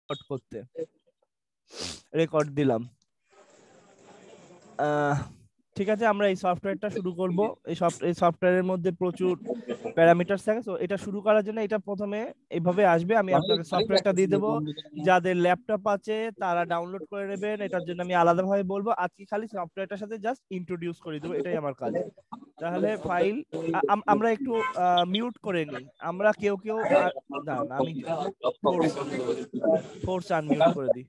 করতে রেকর্ড দিলাম। ঠিক আছে, আমরা এই সফটওয়্যারটা শুরু করব। এই সফটওয়্যারের মধ্যে প্রচুর প্যারামিটারস থাকে। তো এটা শুরু করার জন্য এটা প্রথমে এইভাবে আসবে। আমি আপনাকে সফটওয়্যারটা দিয়ে দেবো, যাদের ল্যাপটপ আছে তারা ডাউনলোড করে নেবেন। এটার জন্য আমি আলাদাভাবে বলবো, আজকে খালি সফটওয়্যারটার সাথে জাস্ট ইন্ট্রোডিউস করে দেবো, এটাই আমার কাজ। তাহলে ফাইল আমরা একটু মিউট করে নিই। আমরা কেউ কেউ দাঁড়ান, আমি ফোর্স আনমিউট করে দিই।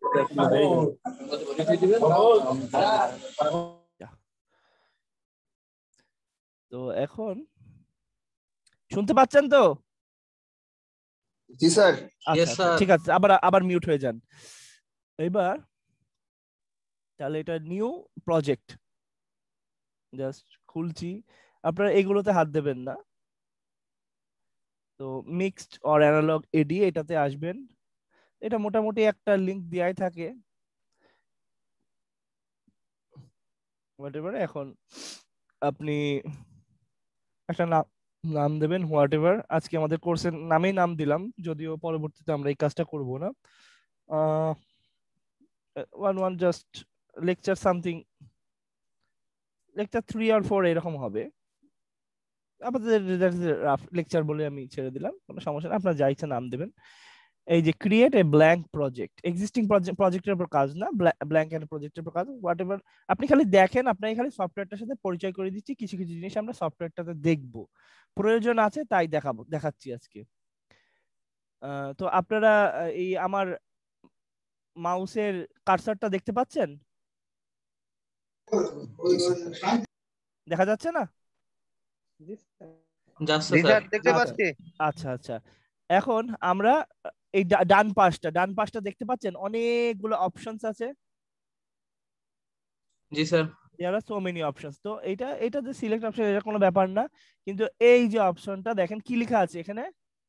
তো এখন শুনতে পাচ্ছেন তো? জি স্যার। আচ্ছা ঠিক আছে, আবার মিউট হয়ে যান। এবার তাহলে এটা নিউ প্রজেক্ট জাস্ট খুলছি। আপনারা এগুলোতে হাত দেবেন না। তো মিক্সড অর অ্যানালগ এডি এটাতে আসবেন। এটা মোটামুটি একটা লিংক দেয়াই থাকে। হোয়াটএভার, এখন আপনি একটা নাম দেবেন হোয়াটএভার। আজকে আমাদের কোর্সের নামেই নাম দিলাম, যদিও পরবর্তীতে আমরা এই কাজটা করব না। One just lecture something, lecture 3 or 4 এরকম হবে। আপনাদের লেকচার বলে আমি ছেড়ে দিলাম, কোনো সমস্যা না, আপনার যা ইচ্ছা নাম দেবেন। এই যে create a blank project, existing প্রজেক্টের উপর কাজ না, ব্ল্যাঙ্ক এন্ড প্রজেক্টের উপর কাজ। হোয়াটএভার আপনি খালি দেখেন, আপনাকে খালি সফটওয়্যারটার সাথে পরিচয় করে দিচ্ছি। কিছু কিছু জিনিস আমরা সফটওয়্যারটাতে দেখব, প্রয়োজন আছে তাই দেখাচ্ছি আজকে। তো আপনারা এই আমার মাউসের কার্সারটা দেখতে পাচ্ছেন? দেখা যাচ্ছে না? দেখতে পাচ্ছি। আচ্ছা আচ্ছা, এখন আমরা এই ডান পাশটা দেখতে পাচ্ছেন, অনেকগুলো অপশনস আছে। জি sir. there are so many options। তো এটা যে সিলেক্ট অপশন, এটা কোনো ব্যাপার না, কিন্তু এই যে অপশনটা দেখেন কি লেখা আছে এখানে,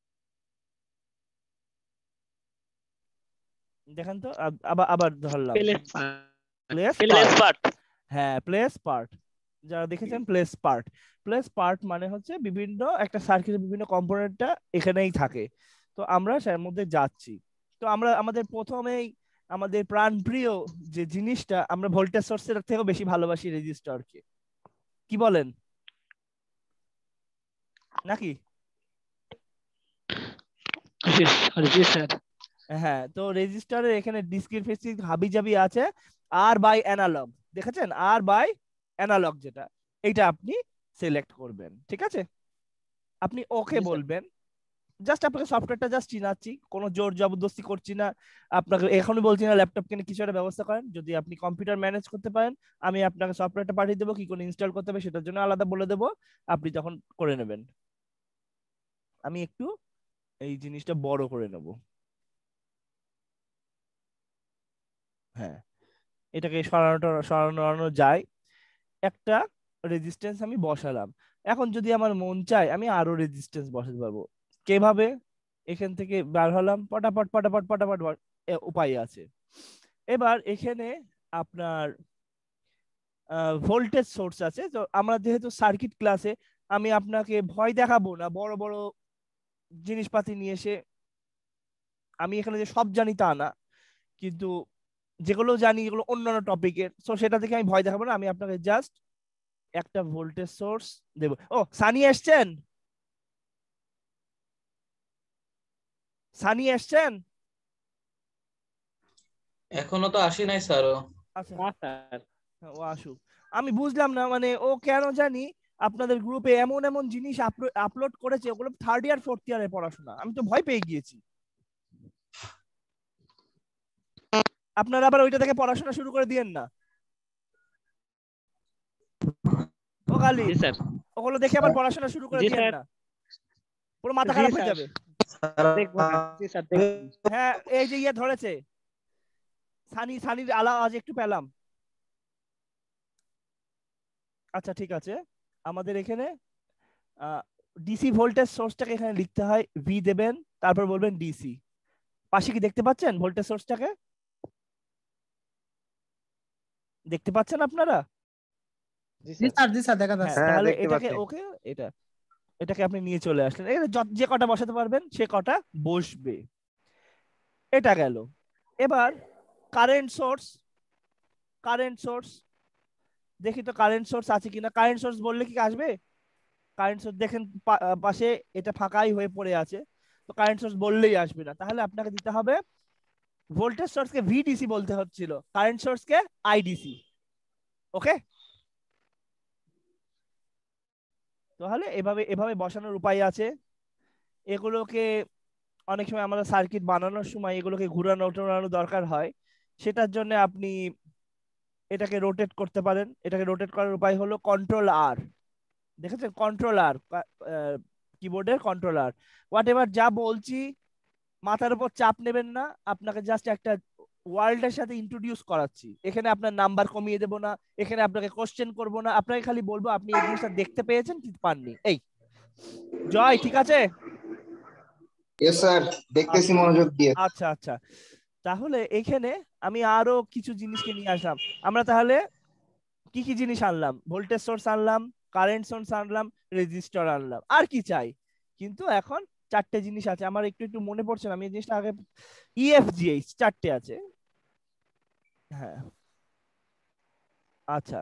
দেখেন তো। আবার ধরলাম প্লেস পার্ট। হ্যাঁ, প্লেস পার্ট, যারা দেখেছেন প্লেস পার্ট মানে হচ্ছে বিভিন্ন একটা সার্কিটের বিভিন্ন কম্পোনেন্টটা এখানেই থাকে। তো আমরা সের মধ্যে যাচ্ছি। তো আমরা প্রথমেই আমাদের প্রাণপ্রিয় যে জিনিসটা, আমরা ভোল্টেজ সোর্সের থেকেও বেশি ভালোবাসি রেজিস্টরকে, কি বলেন নাকি? হ্যাঁ, তো রেজিস্টারের এখানে ডিসক্রিট ফেসিং হাবিজাবি আছে। আর বাই অ্যানালগ, দেখেছেন? আর বাই অ্যানালগ যেটা, এইটা আপনি সিলেক্ট করবেন। ঠিক আছে, আপনি ওকে বলবেন। জাস্ট আপনাকে সফটওয়্যারটা জাস্ট চিনাচ্ছি, কোনো জোর জবরদস্তি করছি না। আপনাকে এখনই বলছি না ল্যাপটপ কিনে কিছু একটা ব্যবস্থা করেন। যদি আপনি কম্পিউটার ম্যানেজ করতে পারেন, আমি আপনাকে সফটওয়্যারটা পাঠিয়ে দেবো, কি করে ইনস্টল করতে হবে সেটার জন্য আলাদা বলে দেবো, আপনি তখন করে নেবেন। আমি একটু এই জিনিসটা বড় করে নেব। হ্যাঁ, এটাকে সরানো যায়। একটা রেজিস্ট্যান্স আমি বসালাম। এখন যদি আমার মন চায় আমি আরো রেজিস্ট্যান্স বসাতে পারবো। কিভাবে? এখান থেকে বার হলাম, পটাপট পটাপট পটাপট উপায় আছে। এবার এখানে আপনার ভোল্টেজ সোর্স আছে। তো আমরা যেহেতু সার্কিট ক্লাসে, আমি আপনাকে ভয় দেখাবো না বড় বড় জিনিসপাতি নিয়ে এসে। আমি এখানে যে সব জানি তা না, কিন্তু যেগুলো জানি এগুলো অন্যান্য টপিকের, সো সেটা থেকে আমি ভয় দেখাবো না। আমি আপনাকে জাস্ট একটা ভোল্টেজ সোর্স দেব। ও, সানি এসছেন? সানি এসছেন? এখনো তো আসি নাই স্যার। আচ্ছা, ও আসুক। আমি বুঝলাম না, মানে ও কেন জানি আপনাদের গ্রুপে এমন এমন জিনিস আপলোড করেছে, ওগুলো 3rd ইয়ার 4th ইয়ারের পড়াশোনা। আমি তো ভয় পেয়ে গিয়েছি। আপনারা আবার ওইটা থেকে পড়াশোনা শুরু করে দিয়েন না। ও গালি, ওগুলো দেখে আবার পড়াশোনা শুরু করে দিয়েন না, পুরো মাথা খারাপ হয়ে যাবে। হ্যাঁ, এই যে ইয়ে ধরেছে, সানির আওয়াজ একটু পেলাম। আচ্ছা ঠিক আছে, আমাদের এখানে ডিসি ভোল্টেজ সোর্সটাকে এখানে লিখতে হয়, ভি দেবেন, তারপর বলবেন ডিসি। পাশে কি দেখতে পাচ্ছেন ভোল্টেজ সোর্সটাকে? দেখতে পাচ্ছেন আপনারা? জি স্যার দেখা যাচ্ছে। তাহলে এটাকে ওকে, এটাকে আপনি নিয়ে চলে আসলেন। যে কটা বসাতে পারবেন সে কটা বসবে। এটা গেল। এবার কারেন্ট সোর্স, কারেন্ট সোর্স দেখি তো কারেন্ট সোর্স আছে কিনা। কারেন্ট সোর্স বললে কি আসবে? কারেন্ট সোর্স দেখেন পাশে এটা ফাঁকাই হয়ে পড়ে আছে, তো কারেন্ট সোর্স বললেই আসবে না। তাহলে আপনাকে দিতে হবে ভোল্টেজ সোর্সকে ভিডিসি বলতে হচ্ছিল, কারেন্ট সোর্সকে আইডিসি। ওকে, তাহলে এভাবে এভাবে বসানোর উপায় আছে। এগুলোকে অনেক সময় আমাদের সার্কিট বানানোর সময় এগুলোকে ঘুরানো টোরানো দরকার হয়, সেটার জন্য আপনি এটাকে রোটেট করতে পারেন। এটাকে রোটেট করার উপায় হলো কন্ট্রোল আর। দেখেছেন কন্ট্রোল আর, কিবোর্ডের কন্ট্রোল আর। হোয়াট এভার যা বলছি মাথার উপর চাপ নেবেন না, আপনাকে জাস্ট একটা ওয়ার্ল্ডের সাথে ইন্ট্রোডিউস করাচ্ছি। এখানে আপনার নাম্বার কমিয়ে দেবো না, এখানে আপনাকে কোশ্চেন করবো না, আপনাকে খালি বলবো আপনি এই জিনিসটা দেখতে পেয়েছেন কি পাননি। এই জয়, ঠিক আছে? ইয়েস স্যার, দেখতেছি মনোযোগ দিয়ে। আচ্ছা আচ্ছা, তাহলে এখানে আমি আরো কিছু জিনিসকে নিয়ে আসলাম। আমরা তাহলে কি কি জিনিস আনলাম? ভোল্টেজ সোর্স আনলাম, কারেন্ট সোর্স আনলাম, রেজিস্টর আনলাম, আর কি চাই? কিন্তু এখন চারটে জিনিস আছে, আমার একটু একটু মনে পড়ছে না, আমি এই জিনিসটা আগে ইএফজিএইচ চারটে আছে। হ্যাঁ, আচ্ছা,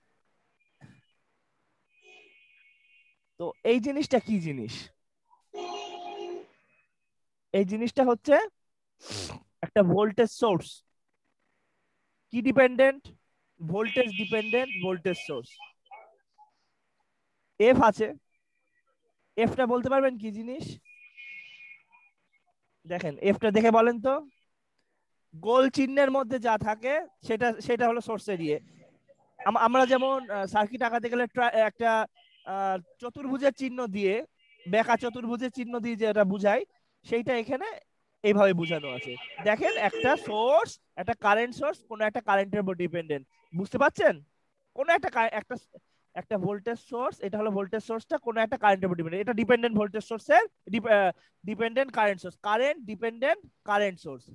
তো এই জিনিসটা কি জিনিস? এই জিনিসটা হচ্ছে একটা ভোল্টেজ সোর্স। কি dependent? Voltage dependent voltage source. F আছে, এফটা বলতে পারবেন কি জিনিস? দেখেন এফটা দেখে বলেন তো। গোল চিহ্নের মধ্যে যা থাকে সেটা সেটা হলো সোর্স এরিয়া। আমরা যেমন সার্কিট আঁকাতে গেলে একটা চতুর্ভুজের চিহ্ন দিয়ে, বেঁকা চতুর্ভুজের চিহ্ন দিয়ে যেটা বুঝাই, সেইটা এখানে এইভাবে বোঝানো আছে। দেখেন একটা সোর্স, একটা কারেন্ট সোর্স, কোন একটা কারেন্টের উপর ডিপেন্ডেন্ট, বুঝতে পারছেন? কোন একটা একটা একটা ভোল্টেজ সোর্স, এটা হলো ভোল্টেজ সোর্সটা কোন একটা কারেন্টের উপর ডিপেন্ডেন্ট, এটা ডিপেন্ডেন্ট ভোল্টেজ সোর্সের dependent current source, current dependent current source.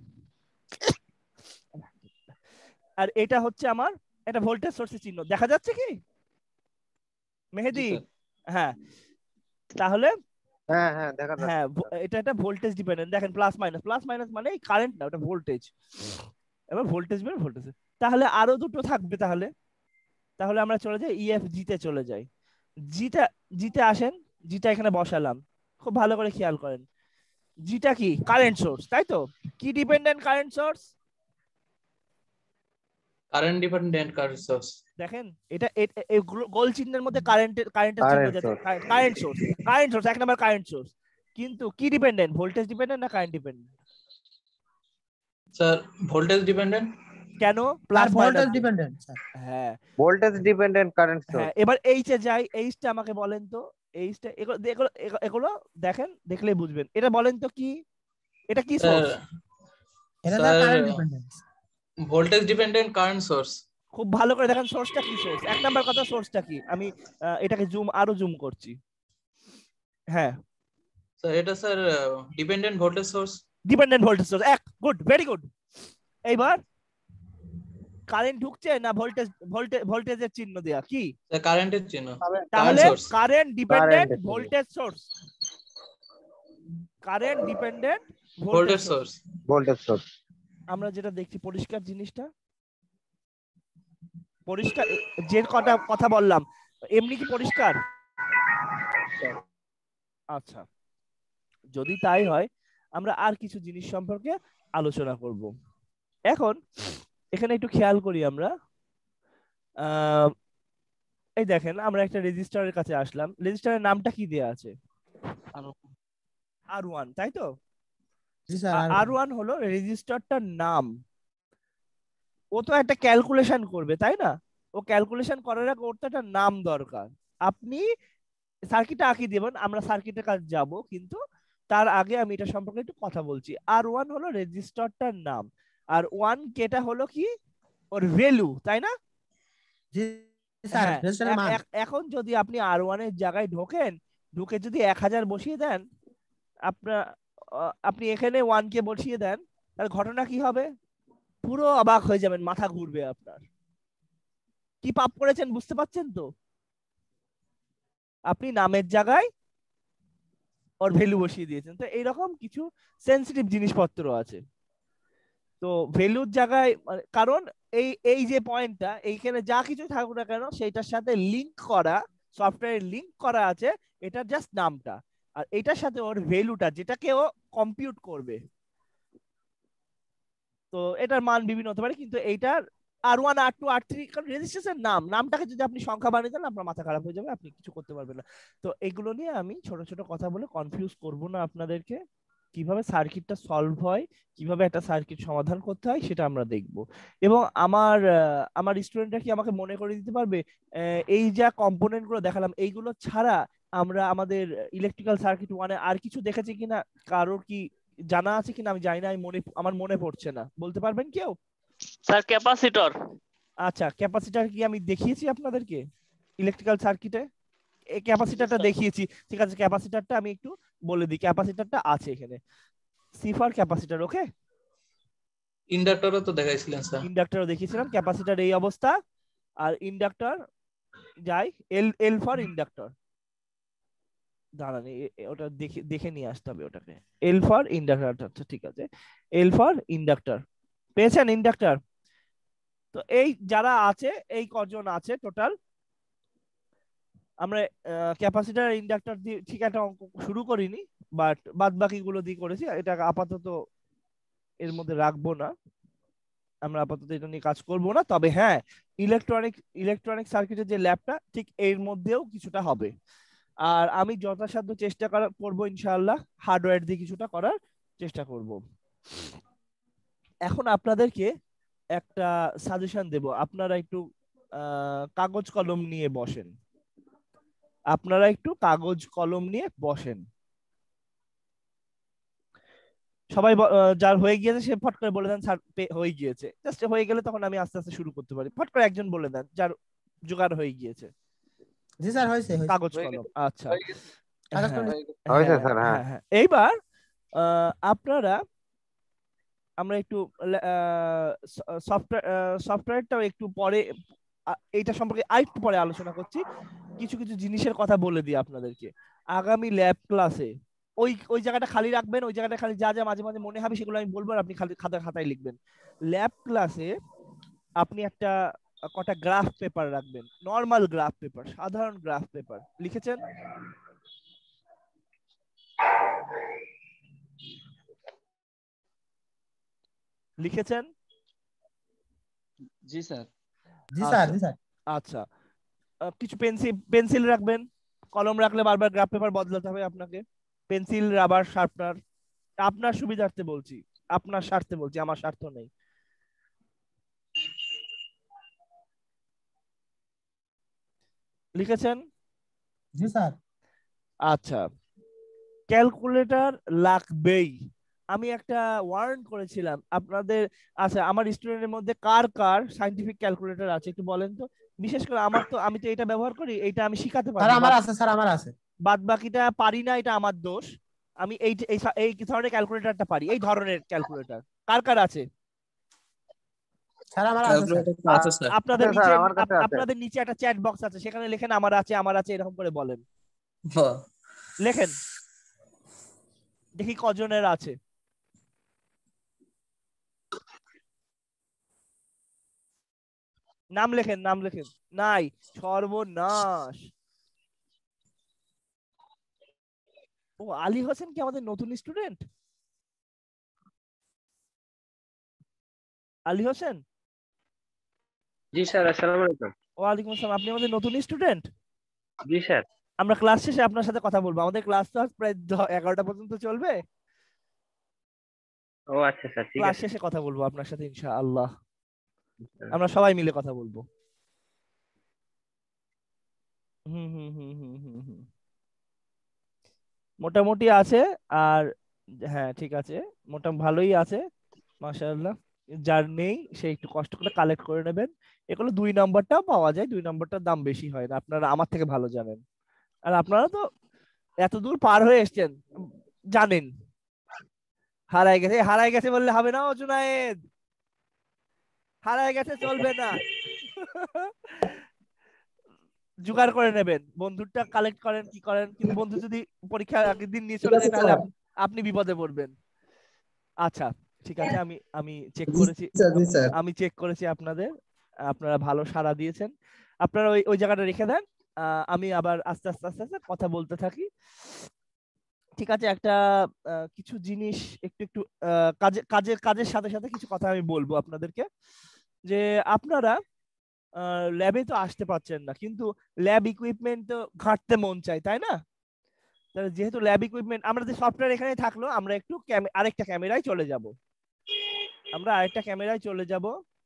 আর এটা হচ্ছে আমার এটা ভোল্টেজ সোর্সের চিহ্ন, দেখা যাচ্ছে কি জি মেহেদি? স্যার। হ্যাঁ, তাহলে হ্যাঁ হ্যাঁ দেখা হ্যাঁ যাচ্ছে। এটা একটা ভোল্টেজ ডিপেন্ডেন্ট। দেখেন প্লাস মাইনাস, প্লাস মাইনাস মানে এই কারেন্ট না, ওটা ভোল্টেজ। এবার ভোল্টেজ বের ভোল্টেজ। তাহলে আরো দুটো থাকবে। তাহলে তাহলে আমরা চলে যাই ইএফ জিতে চলে যাই। জিটা, জিতে আসেন, জিটা এখানে বসালাম, খুব ভালো করে খেয়াল করেন। জিটা কি? কারেন্ট সোর্স, তাই তো? কি dependent current source? Current dependent current source. দেখেন এটা এই গোল চিহ্নের মধ্যে কারেন্টের কারেন্টের চিহ্ন কারেন্ট যাচ্ছে, source. Current source, current source এক নাম্বার কারেন্ট সোর্স। কিন্তু কি ডিপেন্ডেন্ট? ভোল্টেজ ডিপেন্ডেন্ট না current dependent? Sir voltage dependent. কেন? আর plus voltage minus. Dependent sir. হ্যাঁ ভোল্টেজ ডিপেন্ডেন্ট কারেন্ট হ্যাঁ, সোর্স। এবার এইচে যাই, এইচটা আমাকে বলেন তো। এইচটা এগুলো এগুলো এগুলো দেখেন, দেখলেই বুঝবেন। এটা বলেন তো কি, এটা কি স্যার সোর্স? এটা sir sir current dependent. Voltage dependent current source. খুব ভালো করে দেখেন সোর্সটা কি। সোর্স এক নাম্বার কথা, সোর্সটা কি? আমি এটাকে আরো জুম করছি। হ্যাঁ, স্যার এটা sir dependent voltage source. Dependent voltage source, এক, গুড, ভেরি গুড। এইবার কারেন্ট ঢুকছে না ভোল্টেজ, ভোল্টেজের চিহ্ন দেয়া কি? স্যার কারেন্টের চিহ্ন। কারেন্ট তাহলে source. Current dependent current voltage source, current dependent voltage voltage source. Source. Voltage source. আমরা যেটা দেখছি পরিষ্কার জিনিসটা, পরিষ্কার যে কটা কথা বললাম এমনি কি পরিষ্কার? আচ্ছা, যদি তাই হয় আমরা আর কিছু জিনিস সম্পর্কে আলোচনা করব। এখন এখানে একটু খেয়াল করি আমরা। এই দেখেন আমরা একটা রেজিস্টারের কাছে আসলাম, রেজিস্টারের নামটা কি দেয়া আছে? R1, তাই তো? জি স্যার। R1 হলো রেজিস্টারটার নাম। ও তো একটা ক্যালকুলেশন করবে, তাই না? ও ক্যালকুলেশন করার আগে ওর তো একটা নাম দরকার। আপনি সার্কিটটা আঁকিয়ে দেবেন, আমরা সার্কিটের কাছে যাব, কিন্তু তার আগে আমি এটা সম্পর্কে একটু কথা বলছি। R1 হলো রেজিস্টারটার নাম, আর 1 কেটা হলো কি? ওর ভ্যালু, তাই না? জি স্যার, হ্যাঁ, রেজিস্টারের মান। এখন যদি আপনি R1 এর জায়গায় ঢোকেন, ঢুকে যদি 1000 বসিয়ে দেন, আপনার আপনি এখানে 1 কে বসিয়ে দেন, তাহলে ঘটনা কি হবে? পুরো অবাক হয়ে যাবেন, মাথা ঘুরবে আপনার। কি পাপ করেছেন বুঝতে পারছেন তো? আপনি নামের জায়গায় ওর ভ্যালু বসিয়ে দিয়েছেন। তো এইরকম কিছু সেন্সিটিভ জিনিসপত্র আছে। তো ভ্যালুর জায়গায় কারণ এই এই যে পয়েন্টটা এইখানে যা কিছু থাকুক না কেন সেইটার সাথে লিংক করা, সফটওয়্যার লিংক করা আছে, এটা জাস্ট নামটা, আর এটার সাথে ওর ভ্যালুটা যেটাকে ও কম্পিউট করবে। তো এটার মান বিভিন্ন হতে পারে, কিন্তু এইটার R1 R2 R3 কারণ রেজিস্ট্রেশন নামটাকে যদি আপনি সংখ্যা বানিয়ে দেন আপনার মাথা খারাপ হয়ে যাবে, আপনি কিছু করতে পারবেন না। তো এগুলো নিয়ে আমি ছোট ছোট কথা বলে কনফিউজ করব না আপনাদেরকে। কিভাবে সার্কিটটা সলভ হয়, কিভাবে একটা সার্কিট সমাধান করতে হয় সেটা আমরা দেখব। এবং আমার স্টুডেন্টরা কি আমাকে মনে করে দিতে পারবে এই যা কম্পোনেন্ট গুলো দেখালাম এইগুলো ছাড়া আমরা আমাদের ইলেকট্রিক্যাল সার্কিট ওয়ানে আর কিছু দেখেছি কিনা, কারোর কি জানা আছে কিনা আমি জানি না, আমার মনে পড়ছে না, বলতে পারবেন কেউ? Sir capacitor. আচ্ছা, ক্যাপাসিটর কি আমি দেখিয়েছি আপনাদেরকে ইলেকট্রিক্যাল সার্কিটে? এই ক্যাপাসিটরটা দেখিয়েছি, ঠিক আছে। ক্যাপাসিটরটা আমি একটু বলে দিই, ক্যাপাসিটরটা আছে এখানে, সি ফর ক্যাপাসিটর। ওকে, ইন্ডাক্টরও তো দেখাইছিলেন স্যার। ইন্ডাক্টরও দেখিয়েছিলাম। ক্যাপাসিটর এই অবস্থা, আর ইন্ডাক্টর যাই এল ফর ইন্ডাক্টর। দাঁড়ান ওটা দেখে দেখে নিয়ে আসতে হবে ওটাকে। এল ফর ইন্ডাক্টর, আচ্ছা ঠিক আছে, এল ফর ইন্ডাক্টর পেয়েছেন? ইন্ডাক্টর তো এই যারা আছে, এই কজন আছে টোটাল। আমরা ক্যাপাসিটর ইন্ডাক্টর দিয়ে ঠিক একটা অঙ্ক শুরু করিনি, বাট বাদ বাকিগুলো দিয়ে করেছি, এটা আপাতত এর মধ্যে রাখবো না, আমরা আপাতত এটা নিয়ে কাজ করব না। তবে হ্যাঁ, ইলেকট্রনিক সার্কিটের যে ল্যাবটা ঠিক এর মধ্যেও কিছুটা হবে, আর আমি যথাসাধ্য চেষ্টা করবো ইনশাআল্লাহ হার্ডওয়্যার দিয়ে কিছুটা করার চেষ্টা করব। এখন আপনাদেরকে একটা সাজেশন দেব, আপনারা একটু কাগজ কলম নিয়ে বসেন, আপনারা একটু কাগজ কলম নিয়ে বসেন। সবাই যার হয়ে গিয়েছে সে ফট করে বলে দেন স্যার হয়ে গিয়েছে। জাস্ট হয়ে গেলে তখন আমি আস্তে আস্তে শুরু করতে পারি। ফট করে একজন বলে দেন যার জোগাড় হয়ে গিয়েছে। জি স্যার হয়েছে কাগজ কলম, আচ্ছা কাগজ কলম হয়েছে স্যার। হ্যাঁ হ্যাঁ। এইবার আপনারা আমরা একটু সফটওয়্যারটাও একটু পরে এইটা সম্পর্কে আরেকটু পরে আলোচনা করছি। কিছু কিছু জিনিসের কথা বলে দিই আপনাদেরকে। আগামী ল্যাব ক্লাসে ওই ওই জায়গাটা খালি রাখবেন, ওই জায়গাটা খালি যা যা মাঝে মাঝে মনে হবে সেগুলো আমি বলবো, আর আপনি খালি খাতায় লিখবেন। ল্যাব ক্লাসে আপনি একটা কটা গ্রাফ পেপার রাখবেন, নর্মাল গ্রাফ পেপার, সাধারণ গ্রাফ পেপার। লিখেছেন? লিখেছেন? জি স্যার। জি স্যার জি স্যার আচ্ছা, কিছু পেন্সিল রাখবেন। কলম রাখলে বারবার গ্রাফ পেপার বদলাতে হবে আপনাকে। পেন্সিল, রাবার, শার্পনার, আপনার সুবিধার্থে বলছি, আপনার স্বার্থে বলছি, আমার স্বার্থ নেই। লিখেছেন? জি স্যার আচ্ছা, ক্যালকুলেটর লাগবেই। আমি একটা ওয়ার্ন করেছিলাম আপনাদের। আচ্ছা, আমার স্টুডেন্টের মধ্যে কার কার সায়েন্টিফিক ক্যালকুলেটর আছে একটু বলেন তো। বিশেষ করে আমি তো এটা ব্যবহার করি, এটা আমি শিখাতে স্যার পারি, আমার আছে স্যার আমার আছে বাদ বাকিটা পারি না, এটা আমার দোষ। আমি এই এই ধরনের ক্যালকুলেটরটা পারি, এই ধরনের ক্যালকুলেটর কার কার আছে? স্যার আমার আছে স্যার ক্যালকুলেটর আছে স্যার। আপনাদের আচ্ছা, নিচে স্যার, আমার কাছে আছে। আপনাদের নিচে একটা চ্যাট বক্স আছে, সেখানে লেখেন আমার আছে আমার আছে এরকম করে বলেন, হ্যাঁ। লেখেন দেখি কজনের আছে। নাম লেখেন, নাম লেখেন। নাই, সর্বনাশ। ও আলী হোসেন কি আমাদের নতুন স্টুডেন্ট? আলী হোসেন? জি স্যার, আসসালামু আলাইকুম। ওয়ালাইকুম আসসালাম, আপনি আমাদের নতুন স্টুডেন্ট? জি স্যার। আমরা ক্লাস শেষে আপনার সাথে কথা বলবো, আমাদের ক্লাস তো আজ প্রায় 11টা পর্যন্ত চলবে। ও আচ্ছা স্যার, ঠিক ক্লাস আছে। শেষে কথা বলবো আপনার সাথে ইনশাআল্লাহ, আমরা সবাই মিলে কথা বলবো। হুম হুম হুম হুম হুম হুম মোটামুটি আছে। আর হ্যাঁ ঠিক আছে, ভালোই আছে মাশাআল্লাহ। যার নেই সে একটু কষ্ট করে কালেক্ট করে নেবেন। এগুলো 2 নম্বরটাও পাওয়া যায়, 2 নম্বরটার দাম বেশি হয় না, আপনারা আমার থেকে ভালো জানেন। আর আপনারা তো এত দূর পার হয়ে এসেছেন, জানেন। হারায় গেছে বললে হবে না ও জুনায়েদ, হারায় গেছে চলবে না। জোগাড় করে নেবেন, বন্ধুটা কালেক্ট করেন কি করেন, কিন্তু বন্ধু যদি পরীক্ষার আগের দিন নিয়ে ঠিক চলে আছে যায় তাহলে স্যার। আপনি বিপদে পড়বেন। আচ্ছা, ঠিক আছে, আমি চেক করেছি, জি স্যার। আমি চেক করেছি আপনাদের, আপনারা ভালো সাড়া দিয়েছেন। আপনারা ওই জায়গাটা রেখে দেন, আমি আবার আস্তে আস্তে আস্তে আস্তে কথা বলতে থাকি। ঠিক আছে, একটা কিছু জিনিস একটু একটু কাজের সাথে সাথে কিছু কথা আমি বলবো আপনাদেরকে, যে আপনারা ল্যাবে তো আসতে পারছেন না, কিন্তু ল্যাব ইকুইপমেন্ট তো ঘাঁটতে মন চাই, তাই না? তাহলে যেহেতু ল্যাব ইকুইপমেন্ট, আমরা যে সফটওয়্যার এখানে থাকলো, আমরা একটু আরেকটা ক্যামেরায় চলে যাব। আমরা আরেকটা ক্যামেরায় চলে যাব।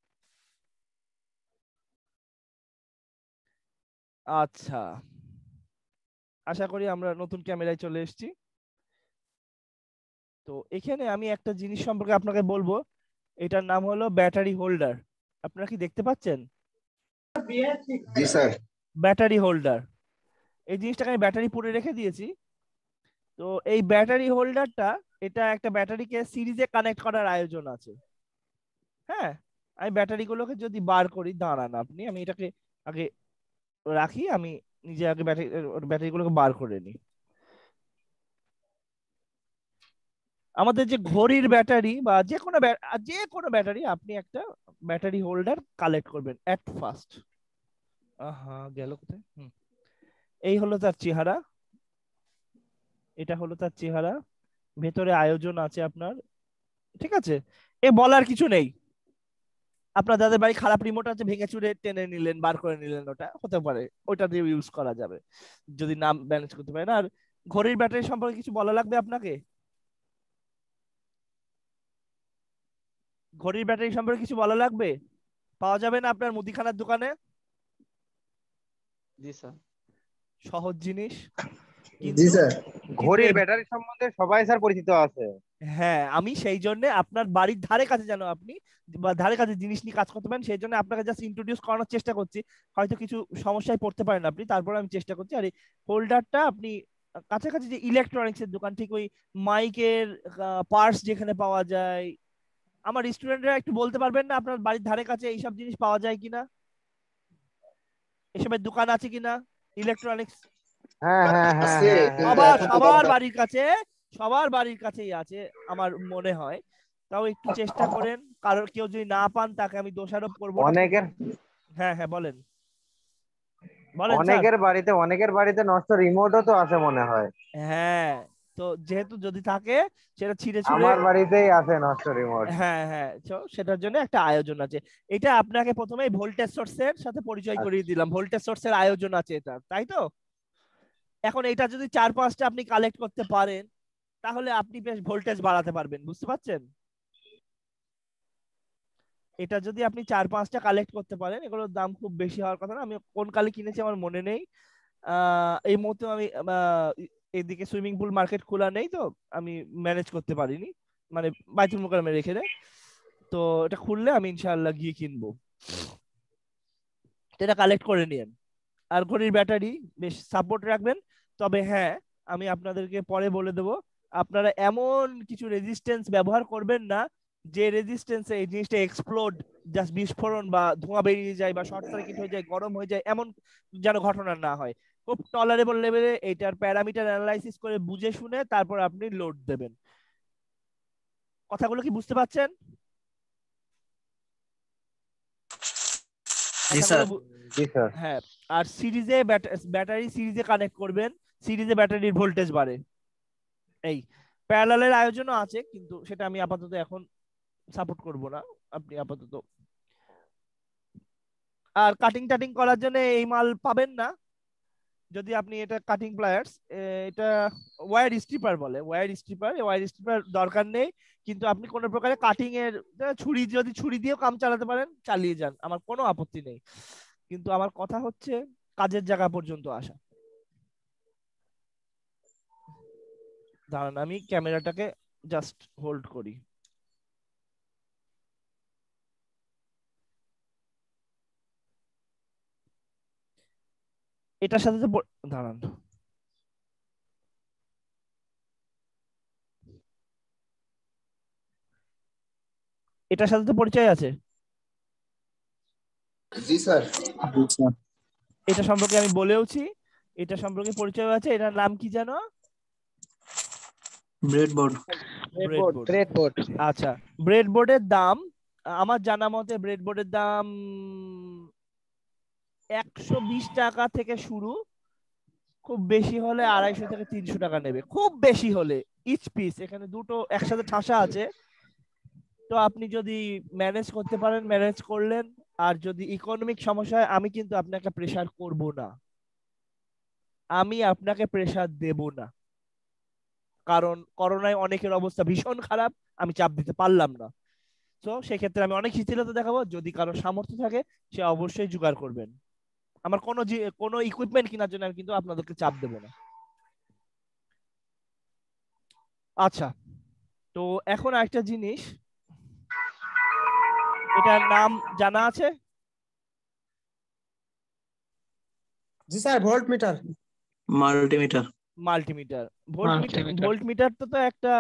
আচ্ছা, আশা করি আমরা নতুন ক্যামেরায় চলে এসেছি। তো এখানে আমি একটা জিনিস সম্পর্কে আপনাকে বলবো, এটার নাম হলো ব্যাটারি হোল্ডার। আপনারা কি দেখতে পাচ্ছেন? জি স্যার। ব্যাটারি হোল্ডার, এই জিনিসটাকে আমি ব্যাটারি পুরে রেখে দিয়েছি। তো এই ব্যাটারি হোল্ডারটা, এটা একটা ব্যাটারিকে সিরিজে কানেক্ট করার আয়োজন আছে। হ্যাঁ, আমি ব্যাটারিগুলোকে যদি বার করি, দাঁড়ান আপনি, আমি এটাকে আগে রাখি, আমি নিজে আগে ব্যাটারিগুলোকে বার করে নিই। আমাদের যে ঘড়ির ব্যাটারি বা যে কোনো ব্যাটারি, আপনি একটা ব্যাটারি হোল্ডার কালেক্ট করবেন এট ফার্স্ট। আহা, গেল কোথায়? এই হলো তার চেহারা, এটা হলো তার চেহারা, ভেতরে আয়োজন আছে আপনার। ঠিক আছে, এ বলার কিছু নেই। আপনার যাদের বাড়ি খারাপ রিমোট আছে, ভেঙে চুরে টেনে নিলেন, বার করে নিলেন, ওটা হতে পারে, ওটা দিয়ে ইউজ করা যাবে যদি না ম্যানেজ করতে পারেন। আর ঘড়ির ব্যাটারি সম্পর্কে কিছু বলা লাগবে আপনাকে? ঘড়ির ব্যাটারি সম্পর্কে কিছু বলা লাগবে? পাওয়া যাবে না আপনার মুদিখানার দোকানে? জি স্যার। সহজ জিনিস জি কিন্তু। স্যার। ঘড়ির ব্যাটারি সম্বন্ধে সবাই স্যার পরিচিত আছে। হ্যাঁ, আমি সেই জন্য আপনার বাড়ির ধারে কাছে যেন আপনি বা ধারে কাছে জিনিস নিয়ে কাজ করতে পারেন, সেই জন্য আপনাকে জাস্ট ইন্ট্রোডিউস করানোর চেষ্টা করছি। হয়তো কিছু সমস্যায় পড়তে পারেন আপনি, তারপরে আমি চেষ্টা করছি। আর এই হোল্ডারটা আপনি কাছাকাছি যে ইলেকট্রনিক্স এর দোকান, ঠিক ওই মাইকের পার্টস যেখানে পাওয়া যায়, আমার স্টুডেন্টরা একটু বলতে পারবেন না আপনার বাড়ির ধারে কাছে এইসব জিনিস পাওয়া যায় কিনা, এসবের দোকান আছে কিনা ইলেকট্রনিক্স? হ্যাঁ হ্যাঁ হ্যাঁ আছে, হ্যাঁ কিন্তু হ্যাঁ। সবার এখন তো সবার lockdown। বাড়ির কাছে, সবার বাড়ির কাছেই আছে আমার মনে হয়। তাও একটু চেষ্টা করেন, কারোর কেউ যদি না পান তাকে আমি দোষারোপ করবো না। অনেকের হ্যাঁ হ্যাঁ, বলেন বলেন স্যার। অনেকের বাড়িতে নষ্ট রিমোটও তো আছে মনে হয়। হ্যাঁ, তো যেহেতু যদি থাকে, সেটা ছিঁড়ে ছুঁড়ে। আমার বাড়িতেই আছে নষ্ট রিমোট। হ্যাঁ হ্যাঁ, তো সেটার জন্য একটা আয়োজন আছে। এটা আপনাকে প্রথমেই ভোল্টেজ সোর্সের সাথে পরিচয় করিয়ে দিলাম, ভোল্টেজ সোর্সের আয়োজন আছে এটা, তাই তো? এখন এটা যদি 4-5টা আপনি কালেক্ট করতে পারেন, তাহলে আপনি বেশ ভোল্টেজ বাড়াতে পারবেন, বুঝতে পারছেন? এটা যদি আপনি 4-5টা কালেক্ট করতে পারেন, এগুলোর দাম খুব বেশি হওয়ার কথা না। আমি কোন কালে কিনেছি আমার মনে নেই, এই মুহূর্তে আমি এদিকে সুইমিং পুল মার্কেট খোলা নেই, তো আমি ম্যানেজ করতে পারিনি, মানে বাইতুল মোকাররমে রেখে দেয়। তো এটা খুললে আমি ইনশাআল্লাহ গিয়ে কিনবো। এটা কালেক্ট করে নিয়েন। আর ঘড়ির ব্যাটারি বেশ সাপোর্ট রাখবেন। তবে হ্যাঁ, আমি আপনাদেরকে পরে বলে দেবো, আপনারা এমন কিছু রেজিস্ট্যান্স ব্যবহার করবেন না যে রেজিস্ট্যান্সে এই জিনিসটা এক্সপ্লোড, জাস্ট বিস্ফোরণ বা ধোঁয়া বেরিয়ে যায় বা শর্ট সার্কিট হয়ে যায়, গরম হয়ে যায়, এমন যেন ঘটনা না হয়। খুব টলারেবল লেভেলে এইটার প্যারামিটার অ্যানালাইসিস করে বুঝে শুনে তারপর আপনি লোড দেবেন। কথাগুলো কি বুঝতে পারছেন? জি স্যার। জি স্যার। হ্যাঁ, আর সিরিজে ব্যাটারি সিরিজে কানেক্ট করবেন, সিরিজে ব্যাটারির ভোল্টেজ বাড়ে। এই প্যারালালের আয়োজনও আছে, কিন্তু সেটা আমি আপাতত এখন সাপোর্ট করব না, আপনি আপাতত। আর কাটিং টাটিং করার জন্য এই মাল পাবেন না। যদি আপনি এটা কাটিং প্লায়ার্স, এটা ওয়্যার স্ট্রিপার বলে, ওয়্যার স্ট্রিপার দরকার নেই। কিন্তু আপনি কোনো প্রকারে কাটিং এর ছুরি দিয়েও কাম চালাতে পারেন, চালিয়ে যান, আমার কোনো আপত্তি নেই। কিন্তু আমার কথা হচ্ছে কাজের জায়গা পর্যন্ত আসা। দাঁড়ান, আমি ক্যামেরাটাকে জাস্ট হোল্ড করি। এটার সাথে তো দাঁড়ান, এটার সাথে তো পরিচয় আছে। জি স্যার। এটা সম্পর্কে আমি বলেওছি, এটা সম্পর্কে পরিচয় আছে। এটার নাম কি জানো? ব্রেডবোর্ড। ব্রেডবোর্ড। ব্রেডবোর্ড। আচ্ছা, ব্রেডবোর্ডের দাম আমার জানা মতে ব্রেডবোর্ডের দাম 120 টাকা থেকে শুরু, খুব বেশি হলে 250 থেকে 300 টাকা নেবে, খুব বেশি হলে ইচ পিস। এখানে দুটো একসাথে ঠাসা আছে, তো আপনি যদি ম্যানেজ করতে পারেন ম্যানেজ করলেন, আর যদি ইকোনমিক সমস্যা হয় আমি কিন্তু আপনাকে প্রেসার করব না, আমি আপনাকে প্রেসার দেব না, কারণ করোনায় অনেকের অবস্থা ভীষণ খারাপ, আমি চাপ দিতে পারলাম না। তো সেক্ষেত্রে আমি অনেক শিথিলতা দেখাবো, যদি কারো সামর্থ্য থাকে সে অবশ্যই জোগাড় করবেন। আমার কোনো ইকুইপমেন্ট কেনার জন্য আমি কিন্তু আপনাদেরকে চাপ দেব না। আচ্ছা, তো এখন একটা জিনিস, এটার নাম জানা আছে? জি sir, volt meter. Multimeter. Multimeter. Multimeter। Voltmeter তো একটা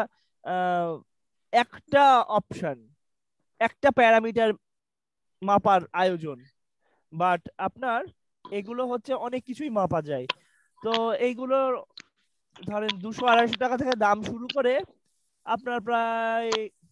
একটা অপশন, একটা প্যারামিটার মাপার আয়োজন, বাট আপনার এগুলো হচ্ছে অনেক কিছুই মাপা যায়। তো এইগুলোর ধরেন 200-250 টাকা থেকে দাম শুরু করে আপনার প্রায়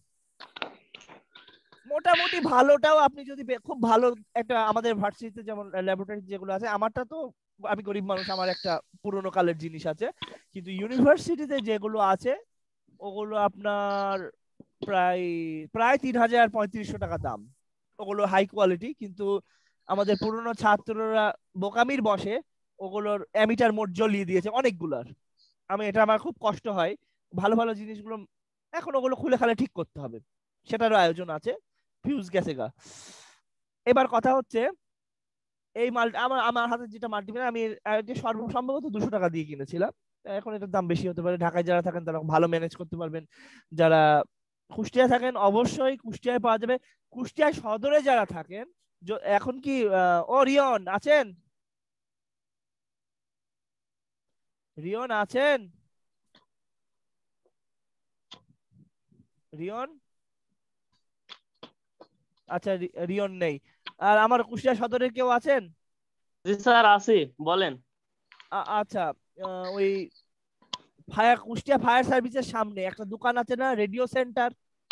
মোটামুটি ভালোটাও আপনি যদি খুব ভালো একটা, আমাদের ভার্সিটিতে যেমন ল্যাবরেটরি যেগুলো আছে, আমারটা তো আমি গরিব মানুষ, আমার একটা পুরোনো কালের জিনিস আছে, কিন্তু ইউনিভার্সিটিতে যেগুলো আছে ওগুলো আপনার প্রায় প্রায় 3000-3500 টাকা দাম, ওগুলো হাই কোয়ালিটি। কিন্তু আমাদের পুরনো ছাত্ররা বোকামির বসে ওগুলোর অ্যামিটার মোড জ্বলিয়ে দিয়েছে অনেকগুলার। আমার খুব কষ্ট হয়, ভালো ভালো জিনিসগুলো এখন ওগুলো খুলে খালে ঠিক করতে হবে, সেটারও আয়োজন আছে, ফিউজ গেছে গা। এবার কথা হচ্ছে এই আমার আমার হাতে যেটা মাল্টিমিটার, আমি সম্ভবত 200 টাকা দিয়ে কিনেছিলাম, এখন এটার দাম বেশি হতে পারে। ঢাকায় যারা থাকেন তারা ভালো ম্যানেজ করতে পারবেন, যারা কুষ্টিয়া থাকেন অবশ্যই কুষ্টিয়ায় পাওয়া যাবে। কুষ্টিয়া সদরে যারা থাকেন, এখন কি ও রিয়ন আছেন? রিয়ন আছেন? রিয়ন? আচ্ছা, রিয়ন নেই। আর আমার কুষ্টিয়া সদরে কেউ আছেন? জি স্যার আছি, বলেন। আচ্ছা, ওই কুষ্টিয়া ফায়ার সার্ভিসের সামনে একটা দোকান আছে না, রেডিও সেন্টার?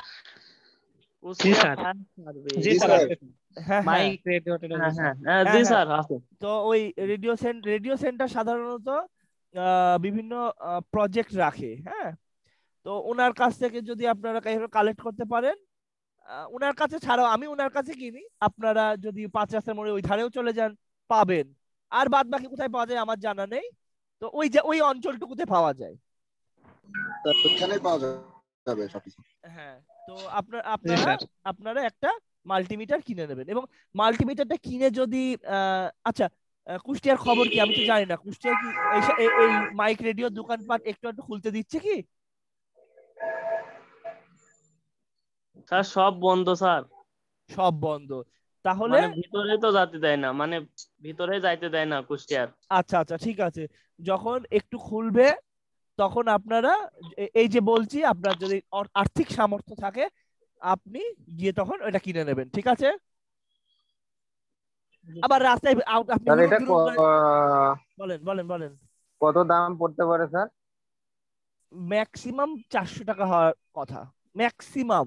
জি স্যার। জি স্যার। হ্যাঁ হ্যাঁ হ্যাঁ হ্যাঁ হ্যাঁ, জি হ্যাঁ, স্যার আছে। তো ওই রেডিও সেন্টার সাধারণত বিভিন্ন প্রজেক্ট রাখে, হ্যাঁ। তো ওনার কাছ থেকে যদি আপনারা কালেক্ট করতে পারেন, ওনার কাছে ছাড়াও আমি ওনার কাছে কিনি, আপনারা যদি 5 রাস্তার মোড়ে ওই ধারেও চলে যান পাবেন। আর বাদ বাকি কোথায় পাওয়া যায় আমার জানা নেই, তো ওই অঞ্চলটুকুতে পাওয়া যায়। ওখানে পাওয়া যাবে সবকিছু। হ্যাঁ, তো আপনারা আপনারা একটা মাল্টিমিটার কিনে নেবেন, এবং মাল্টিমিটারটা কিনে যদি আচ্ছা, কুষ্টিয়ার খবর কি আমি তো জানি না, কুষ্টিয়ায় কি এই মাইক রেডিও দোকানপাট একটু একটু খুলতে দিচ্ছে কি? স্যার সব বন্ধ স্যার, সব বন্ধ? তাহলে মানে ভিতরে তো যেতে দেয় না, মানে ভিতরে যাইতে দেয় না কুষ্টিয়ার। আচ্ছা আচ্ছা, ঠিক আছে, যখন একটু খুলবে তখন আপনারা এই যে বলছি, আপনার যদি আর্থিক সামর্থ্য থাকে আপনি গিয়ে তখন ওটা কিনে নেবেন, ঠিক আছে? আবার রাস্তায় আপনি স্যার এটা হুড়ুম করে বলেন বলেন বলেন। কত দাম পড়তে পারে স্যার? ম্যাক্সিমাম 400 টাকা হওয়ার কথা, ম্যাক্সিমাম।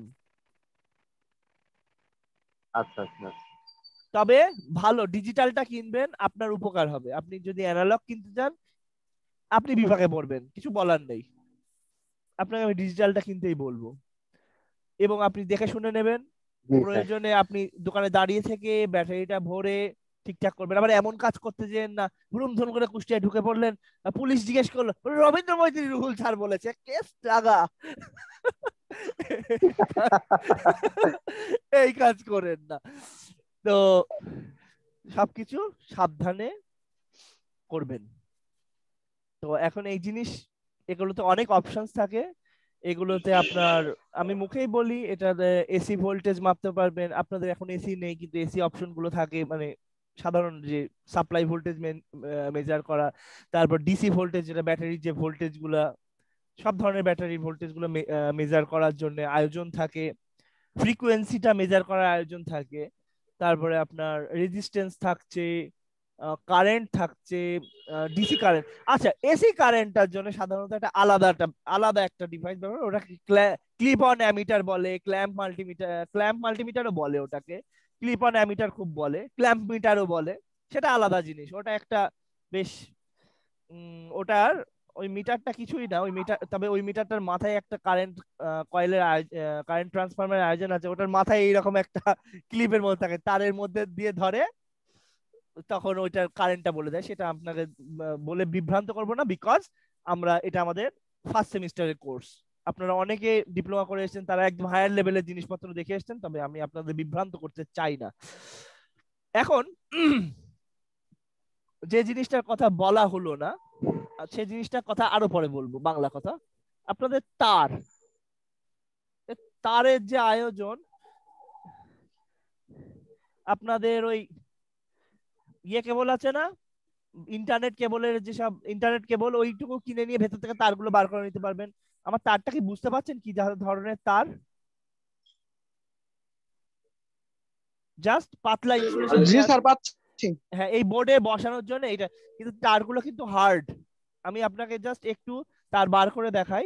আচ্ছা আচ্ছা। তবে ভালো ডিজিটালটা কিনবেন, আপনার উপকার হবে। আপনি যদি অ্যানালগ কিনতে চান আপনি বিভাগে পড়বেন, কিছু বলার নেই, আপনাকে আমি ডিজিটালটা কিনতেই বলবো। এবং আপনি দেখে শুনে নেবেন, জি স্যার। প্রয়োজনে আপনি দোকানে দাঁড়িয়ে থেকে ব্যাটারিটা ভরে ঠিকঠাক করবেন। আবার এমন কাজ করতে যেন না ধুম ধুম করে কুষ্টিয়ায় ঢুকে পড়লেন, পুলিশ জিজ্ঞেস করলো রবীন্দ্র মৈত্রী রুহুল স্যার বলেছে, কেস লাগা। এই কাজ করেন না। তো সবকিছু সাবধানে করবেন। তো এখন এই জিনিস, এগুলোতে অনেক অপশনস থাকে, এগুলোতে আপনার আমি মুখেই বলি, এটাতে এসি ভোল্টেজ মাপতে পারবেন। আপনাদের এখন এসি নেই, কিন্তু এসি অপশন গুলো থাকে, মানে সাধারণ যে সাপ্লাই ভোল্টেজ মেজার করা, তারপর ডিসি ভোল্টেজ যেটা ব্যাটারির যে ভোল্টেজ গুলা, সব ধরনের ব্যাটারি ভোল্টেজ গুলো মেজার করার জন্য আয়োজন থাকে, ফ্রিকোয়েন্সিটা মেজার করার আয়োজন থাকে, তারপরে আপনার রেজিস্ট্যান্স থাকছে, কারেন্ট থাকছে, ডিসি কারেন্ট। আচ্ছা, এসি কারেন্টটার জন্য সাধারণত একটা আলাদা একটা ডিভাইস ব্যবহার, ওটাকে ক্লিপ অন অ্যামিটার বলে, ক্ল্যাম্প মাল্টিমিটারও বলে ওটাকে, ক্লিপ অন অ্যামিটার খুব বলে, ক্ল্যাম্প মিটারও বলে। সেটা আলাদা জিনিস, ওটা একটা বেশ ওটার ওই মিটারটা কিছুই না, ওই মিটার, তবে ওই মিটারটার মাথায় একটা কারেন্ট কয়েলের কারেন্ট ট্রান্সফরমারের আয়োজন আছে, ওটার মাথায় এইরকম একটা ক্লিপের মধ্যে থাকে, তারের মধ্যে দিয়ে ধরে, তখন ওইটার কারেন্টটা বলে দেয়। সেটা আপনাকে বলে বিভ্রান্ত করব না, বিকজ এটা আমাদের ফার্স্ট সেমিস্টারের কোর্স। আপনারা অনেকে ডিপ্লোমা করে এসেছেন, তারা একদম হায়ার লেভেলের জিনিসপত্র দেখে এসেছেন, তবে আমি আপনাদের বিভ্রান্ত করতে চাই না। এখন যে জিনিসটার কথা বলা হলো না, সেই জিনিসটার কথা আরো পরে বলবো, বাংলা কথা। আপনাদের তারের যে আয়োজন, আপনাদের ওই কেবল আছে না, ইন্টারনেট কেবলের যেসব ইন্টারনেট কেবল, ওইটুকু কিনে নিয়ে ভেতর থেকে তারগুলো বার করে নিতে পারবেন। আমার তারটা কি বুঝতে পারছেন কি ধরনের তার? জাস্ট পাতলা ইনসুলেশন। জি স্যার পাচ্ছি। হ্যাঁ, এই বোর্ডে বসানোর জন্য এটা, কিন্তু তারগুলো কিন্তু হার্ড। আমি আপনাকে জাস্ট একটু তার বার করে দেখাই।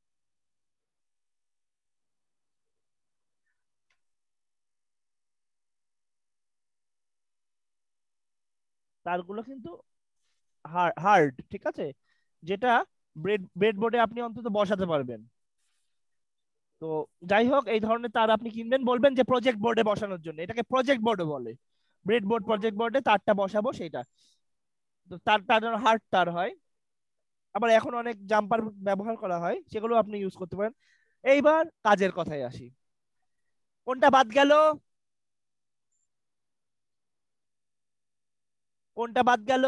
তারগুলো কিন্তু হার্ড, ঠিক আছে, যেটা ব্রেডবোর্ডে আপনি অন্তত বসাতে পারবেন। তো যাই হোক, এই ধরনের তার আপনি কিনবেন, বলবেন যে প্রজেক্ট বোর্ডে বসানোর জন্য, এটাকে প্রজেক্ট বোর্ডও বলে। ব্রেডবোর্ড প্রজেক্ট বোর্ডে তারটা বসাবো, সেটা তো তার জন্য হার্ড তার হয়। আবার এখন অনেক জাম্পার ব্যবহার করা হয়, সেগুলো আপনি ইউজ করতে পারেন। এইবার কাজের কথায় আসি। কোনটা বাদ গেল? কোনটা বাদ গেল?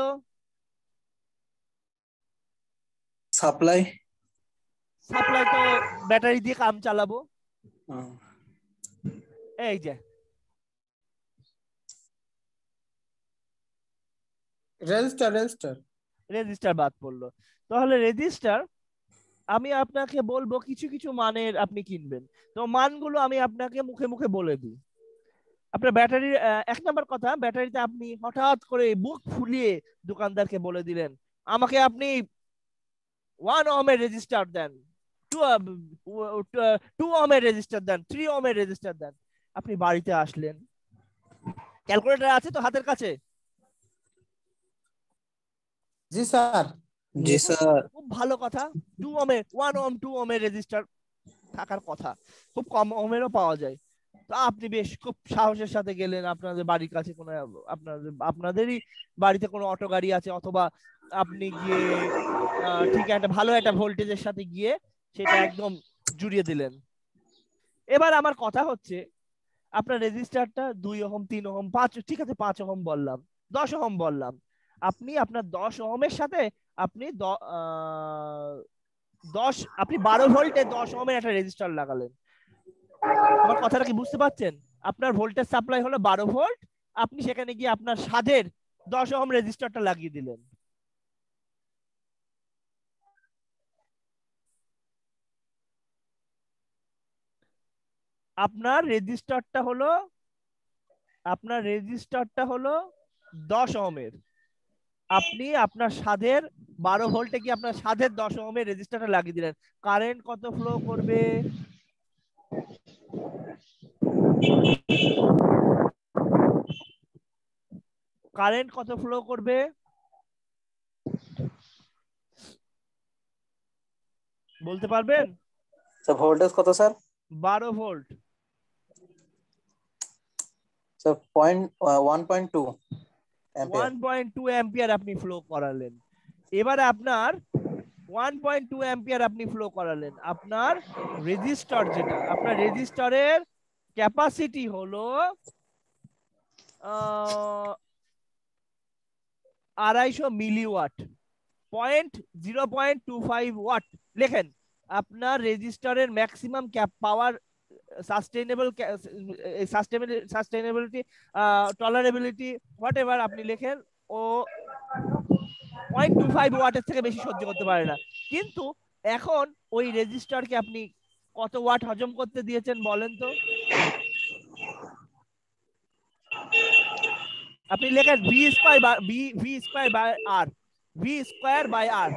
সাপ্লাই। সাপ্লাই তো ব্যাটারি দিয়ে কাম চালাবো। এই যে রেজিস্টার বাদ পড়লো। তাহলে রেজিস্টার আমি আপনাকে বলবো কিছু কিছু মানের আপনি কিনবেন। তো মানগুলো আমি আপনাকে মুখে মুখে বলে দিই। আপনার ব্যাটারির এক নম্বর কথা, ব্যাটারিতে আপনি হঠাৎ করে বুক ফুলিয়ে দোকানদারকে বলে দিলেন, আমাকে আপনি 1 ওহমের রেজিস্টার দেন, 2 ওহমের রেজিস্টার দেন, 3 ওহমের রেজিস্টার দেন। আপনি বাড়িতে আসলেন, ক্যালকুলেটর আছে তো হাতের কাছে? জি স্যার। জি স্যার। খুব ভালো কথা। 2 ওহমের 1 ওহম 2 ওহমের রেজিস্টার থাকার কথা, খুব কম ওহমেরও পাওয়া যায়। তো আপনি বেশ খুব সাহসের সাথে গেলেন, আপনাদের বাড়ির কাছে কোনো আপনাদেরই বাড়িতে কোনো অটো গাড়ি আছে, অথবা আপনি গিয়ে ঠিক একটা ভালো একটা ভোল্টেজের সাথে গিয়ে সেটা একদম জুড়িয়ে দিলেন। এবার আমার কথা হচ্ছে, আপনার রেজিস্টারটা 2 ওহম 3 ওহম 5, ঠিক আছে 5 ওহম বললাম, 10 ওহম বললাম, আপনি আপনার 10 ওহমের সাথে আপনি 12 ভোল্টে 10 ওহমের একটা রেজিস্টার লাগালেন। আমার কথাটা কি বুঝতে পারছেন? আপনার ভোল্টেজ সাপ্লাই হলো 12 ভোল্ট, আপনি সেখানে গিয়ে আপনার সাধের 10 ওহম রেজিস্টারটা লাগিয়ে দিলেন। আপনার রেজিস্টারটা হলো 10 ওহমের, আপনি আপনার সাধের 12 ভোল্টে কি আপনার সাধের 10 ওহমের রেজিস্টারটা লাগিয়ে দিলেন। কারেন্ট কত ফ্লো করবে? কারেন্ট কত ফ্লো করবে বলতে পারবেন? স্যার ভোল্টেজ কত স্যার? 12 ভোল্ট। Sir 1.2 ampere. 1.2 অ্যাম্পিয়ার আপনি ফ্লো করালেন। এবারে আপনার 1.2 অ্যাম্পিয়ার আপনি ফ্লো করালেন। আপনার রেজিস্টার, যেটা আপনার রেজিস্টারের ক্যাপাসিটি হলো 250 মিলিওয়াট, 0.25 ওয়াট লেখেন। আপনার রেজিস্টারের maximum power sustainability tolerability whatever আপনি লেখেন, ও 0.25 ওয়াটের থেকে বেশি সহ্য করতে পারে না। কিন্তু এখন ওই রেজিস্টারকে আপনি কত ওয়াট হজম করতে দিয়েছেন বলেন তো? আপনি লেখেন V square by V square by R, V square by R,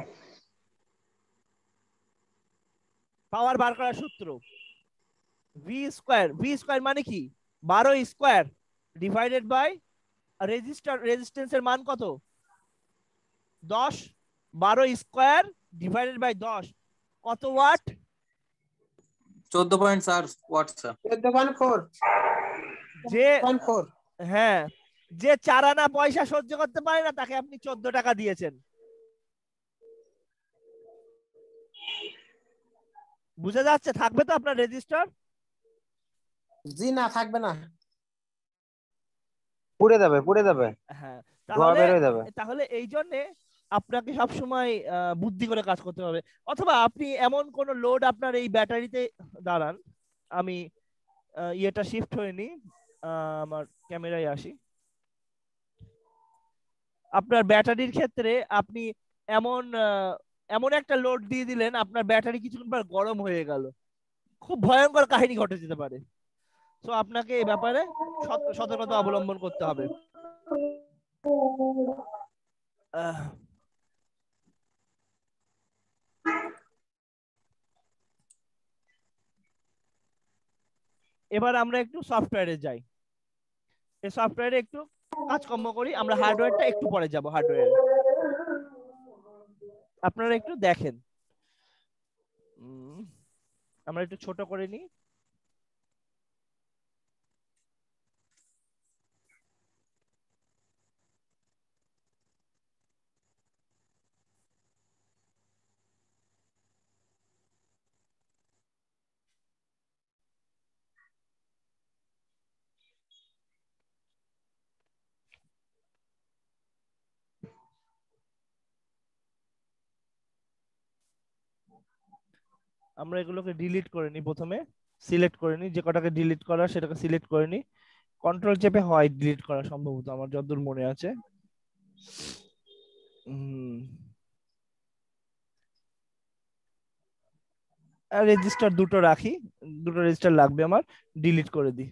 power বার করার সূত্র। ভি স্কয়ার মানে কি 12 স্কয়ার ডিভাইডেড বাই রেজিস্ট্যান্সের মান কত 10, 12 স্কয়ার ডিভাইডেড বাই 10 কত ওয়াট? 14.4 watt sir. 14.4 যে 14.4 হ্যাঁ, যে 4 আনা পয়সা সহ্য করতে পারে না তাকে আপনি 14 টাকা দিয়েছেন। বুঝা যাচ্ছে? থাকবে তো আপনার রেজিস্টার? জি না, থাকবে না। পুড়ে যাবে পুড়ে যাবে, হ্যাঁ, ধোয়া তাহলে বের হয়ে যাবে। তাহলে এই জন্যে আপনাকে সব সময় বুদ্ধি করে কাজ করতে হবে। অথবা আপনি এমন কোন লোড আপনার এই ব্যাটারিতে দাঁড়ান, আমি ইয়েটা শিফট হয়নি, আমার ক্যামেরায় আসি। আপনার ব্যাটারির ক্ষেত্রে আপনি এমন এমন একটা লোড দিয়ে দিলেন আপনার ব্যাটারি কিছুক্ষণ পর গরম হয়ে গেল, খুব ভয়ঙ্কর কাহিনী ঘটে যেতে পারে। তো আপনাকে এই ব্যাপারে সতর্কতা অবলম্বন করতে হবে। আহ, এবার আমরা একটু সফটওয়্যারে যাই। এই সফটওয়্যারে একটু কাজকর্ম করি। আমরা হার্ডওয়্যারটা একটু পরে যাব। হার্ডওয়্যারে আপনারা একটু দেখেন, আমরা একটু ছোট করে নিই। আমরা এগুলোকে ডিলিট করে নিই। প্রথমে সিলেক্ট করে নিই, যে কটাকে ডিলিট করা সেটাকে সিলেক্ট করে নিই। কন্ট্রোল চেপে হয় ডিলিট করা সম্ভবত, আমার যতদূর মনে আছে। রেজিস্টার দুটো রাখি, দুটো রেজিস্টার লাগবে আমার, ডিলিট করে দিই।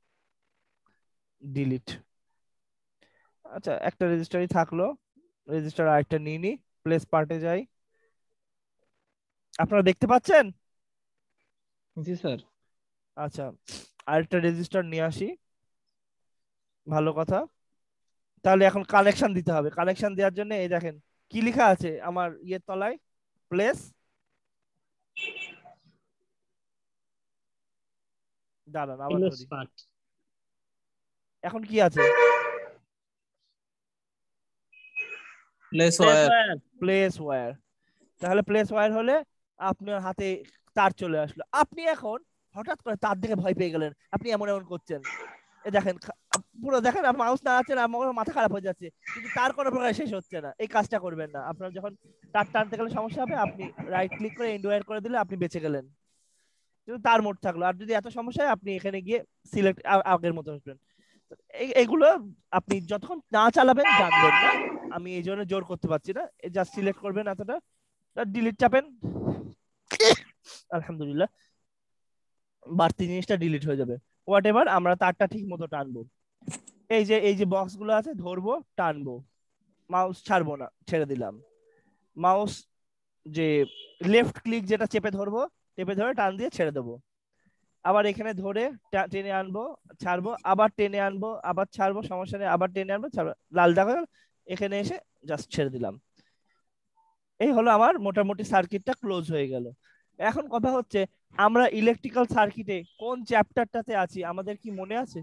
ডিলিট। আচ্ছা, একটা রেজিস্টারই থাকলো, রেজিস্টার আরেকটা নিয়ে নিই। প্লেস পার্টে যাই। আপনারা দেখতে পাচ্ছেন? জি স্যার। আচ্ছা, আরেকটা রেজিস্টার নিয়ে আসি, ভালো কথা। তাহলে এখন কানেকশন দিতে হবে। কানেকশন দেওয়ার জন্য এই দেখেন কি লেখা আছে আমার ইয়ের তলায়, প্লেস, দাঁড়ান আবার ধরি। এখন কি আছে? Place wire. Place wire. তাহলে প্লেস ওয়্যার হলে আপনার হাতে তার চলে আসলো। আপনি এখন হঠাৎ করে তার দেখে ভয় পেয়ে গেলেন, আপনি এমন এমন করছেন। এই দেখেন পুরো দেখেন মাউস নাড়াচ্ছেন, আমার মাথা খারাপ হয়ে যাচ্ছে, কিন্তু তার কোনো প্রকার শেষ হচ্ছে না। এই কাজটা করবেন না। আপনার যখন তার টানতে গেলে সমস্যা হবে, আপনি রাইট ক্লিক করে এন্ড ওয়্যার করে দিলে আপনি বেঁচে গেলেন, কিন্তু তার মোড থাকলো। আর যদি এত সমস্যা হয় আপনি এখানে গিয়ে সিলেক্ট আগের মতো আসবেন। এগুলো আপনি যতক্ষণ না চালাবেন জানবেন না, আমি এই জন্য জোর করতে পারছি না। জাস্ট সিলেক্ট করবেন এতটা, ডিলিট চাপেন, আলহামদুলিল্লাহ বাড়তি জিনিসটা ডিলিট হয়ে যাবে। হোয়াট এভার, আমরা তারটা ঠিক মতো টানবো। এই যে বক্স গুলো আছে ধরবো, টানবো, মাউস ছাড়বো না, ছেড়ে দিলাম। মাউস যে লেফট ক্লিক যেটা চেপে ধরবো, চেপে ধরে টান দিয়ে ছেড়ে দেবো। আবার এখানে ধরে টেনে আনবো, ছাড়বো, আবার টেনে আনবো, আবার ছাড়বো, সমস্যা নেই, আবার টেনে আনবো, ছাড়বো, লাল দেখা গেল, এখানে এসে জাস্ট ছেড়ে দিলাম। এই হলো আমার মোটামুটি সার্কিটটা ক্লোজ হয়ে গেল। এখন কথা হচ্ছে আমরা ইলেকট্রিক্যাল সার্কিটে কোন চ্যাপ্টারটাতে আছি আমাদের কি মনে আছে?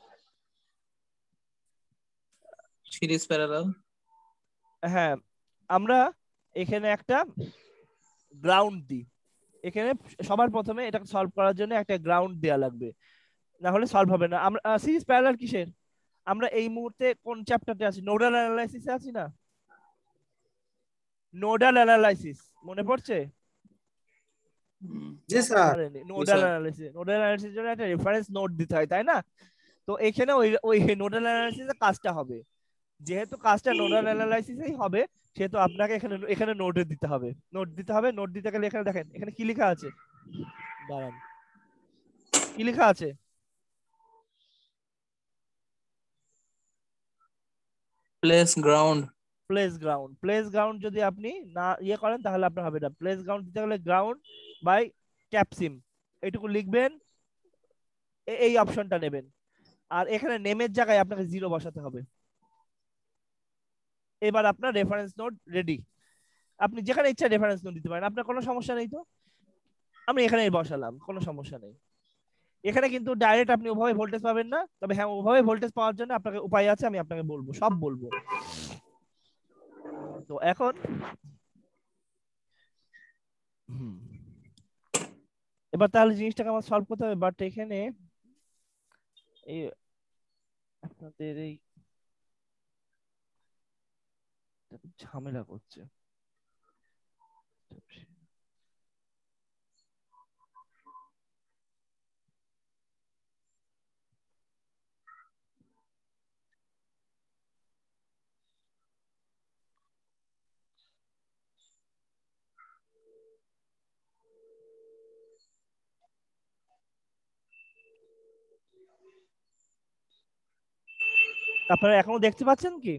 Series parallel. হ্যাঁ, আমরা এখানে একটা গ্রাউন্ড দিই। এখানে সবার প্রথমে এটা সলভ করার জন্য একটা গ্রাউন্ড দেয়া লাগবে, না হলে সলভ হবে না। আমরা সিরিজ প্যারালাল কিসের? আমরা এই মুহূর্তে কোন চ্যাপ্টারে আছি? নোডাল অ্যানালাইসিসে আছি না? নোডাল অ্যানালাইসিস মনে পড়ছে? জি স্যার। নোডাল অ্যানালাইসিস জন্য একটা রেফারেন্স নোট দিতে হয়, তাই না? তো এখানে ওই ওই নোডাল অ্যানালাইসিসের কাজটা হবে। যেহেতু কাজটা নোডাল অ্যানালাইসিসেই হবে, সেহেতু আপনাকে এখানে এখানে নোট দিতে হবে। নোট দিতে হবে। নোট দিতে গেলে এখানে দেখেন এখানে কি লেখা আছে, দাঁড়ান, কি লেখা আছে? Place ground. প্লেস গ্রাউন্ড যদি আপনি না ইয়ে করেন তাহলে আপনার হবে না। প্লেস গ্রাউন্ড দিতে গেলে গ্রাউন্ড বাই ক্যাপসিম এইটুকু লিখবেন, এই অপশনটা নেবেন। আর এখানে নেমের জায়গায় আপনাকে 0 বসাতে হবে। এবার আপনার রেফারেন্স নোড রেডি। আপনি যেখানে ইচ্ছা রেফারেন্স নোড দিতে পারেন, আপনার কোনো সমস্যা নেই। তো আমি এখানেই বসালাম, কোনো সমস্যা নেই। এখানে কিন্তু ডাইরেক্ট আপনি ওভাবে ভোল্টেজ পাবেন না, তবে হ্যাঁ ওভাবে ভোল্টেজ পাওয়ার জন্য আপনাকে উপায় আছে, আমি আপনাকে বলবো, সব বলবো। তো এখন এবার তাহলে জিনিসটাকে আমার সলভ করতে হবে। বাট এখানে এই আপনাদের এই ঝামেলা করছে। আপনারা এখনো দেখতে পাচ্ছেন কি?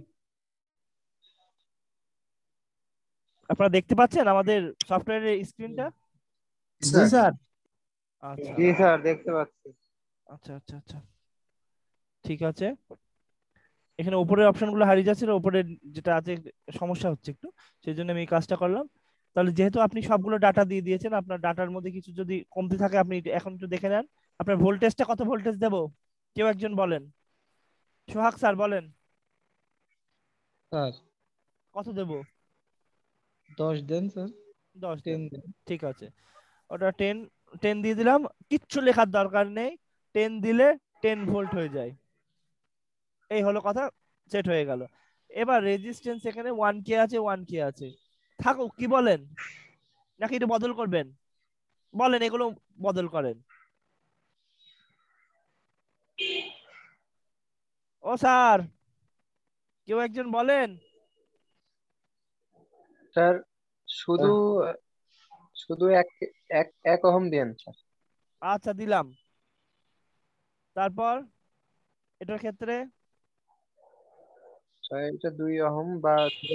আপনারা দেখতে পাচ্ছেন আমাদের সফটওয়্যারের স্ক্রিনটা? জি স্যার। আচ্ছা জি স্যার, দেখতে পাচ্ছি। আচ্ছা আচ্ছা আচ্ছা, ঠিক আছে। এখানে উপরের অপশনগুলো হারিয়ে যাচ্ছিল, উপরে যেটা আছে সমস্যা হচ্ছে একটু, সেই জন্য আমি এই কাজটা করলাম। তাহলে যেহেতু আপনি সবগুলো ডাটা দিয়ে দিয়েছেন, আপনার ডাটার মধ্যে কিছু যদি কমতি থাকে আপনি এখন একটু দেখে নেন। আপনার ভোল্টেজটা কত ভোল্টেজ দেব কেউ একজন বলেন। সোহাগ স্যার বলেন স্যার কত দেব? 10 দেন স্যার। 10 10 দেন, দেন। ঠিক আছে। ওটা 10 দিয়ে দিলাম, কিচ্ছু লেখার দরকার নেই। 10 দিলে 10 ভোল্ট হয়ে যায়। এই হলো কথা, সেট হয়ে গেল। এবার রেজিস্ট্যান্স এখানে 1K আছে, 1K আছে, থাকুক, কি বলেন? নাকি এটা বদল করবেন? বলেন, এগুলো বদল করেন। ও স্যার, কেউ একজন বলেন। স্যার শুধু শুধু এক এক এক ওহম দেন স্যার। আচ্ছা দিলাম। তারপর এটার ক্ষেত্রে স্যার এটা 2 ওহম বা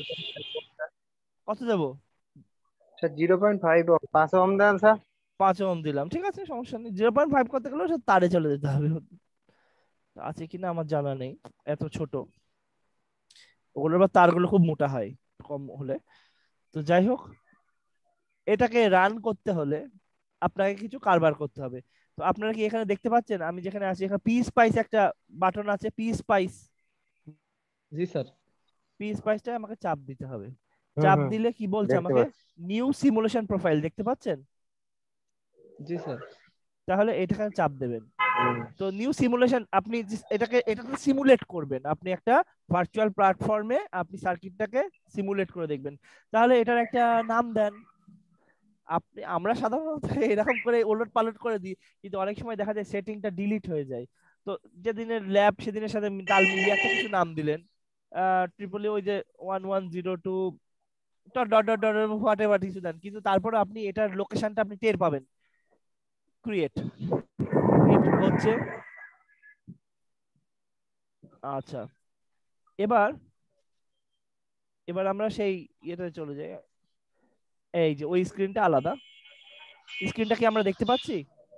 কত দেব? স্যার 0.5 ওহম, 5 ওহম দেন স্যার। 5 ওহম দিলাম, ঠিক আছে, সমস্যা নেই। 0.5 করতে গেলেও সে তারে চলে যেতে হবে, আছে কিনা আমার জানা নেই, এত ছোট ওগুলোর বা তারগুলো খুব মোটা হয় কম হলে। তো যাই হোক, এটাকে রান করতে হলে আপনাকে কিছু কারবার করতে হবে। তো আপনারা কি এখানে দেখতে পাচ্ছেন আমি যেখানে আছি, এখানে পি স্পাইস একটা বাটন আছে, পি স্পাইস। জি স্যার। পি স্পাইসটা আমাকে চাপ দিতে হবে। হুম চাপ হুম, দিলে কি বলছে দেখতে আমাকে? পাচ্ছি। নিউ সিমুলেশন প্রোফাইল, দেখতে পাচ্ছেন? জি স্যার। তাহলে এটাকে চাপ দেবেন। হুম, তো নিউ সিমুলেশন, আপনি এটাকে সিমুলেট করবেন। আপনি একটা ভার্চুয়াল প্ল্যাটফর্মে আপনি সার্কিটটাকে সিমুলেট করে দেখবেন। তাহলে এটার একটা নাম দেন। আমরা সাধারণত এরকম করে ওলট পালট করে দিই, কিন্তু অনেক সময় দেখা যায় সেটিংটা ডিলিট হয়ে যায়। তো যেদিনের ল্যাব সেদিনের সাথে তাল মিলিয়ে একটা কিছু নাম দিলেন, ট্রিপলি ওই যে 1102 dot dot dot dot whatever কিছু দেন, কিন্তু তারপরে আপনি এটার লোকেশনটা আপনি টের পাবেন। ক্রিয়েট হচ্ছে। আচ্ছা, এবার এবার আমরা সেই ইয়েতে চলে যাই। এই যে ওই স্ক্রিনটা আলাদা, স্ক্রিনটা কি আমরা দেখতে পাচ্ছি?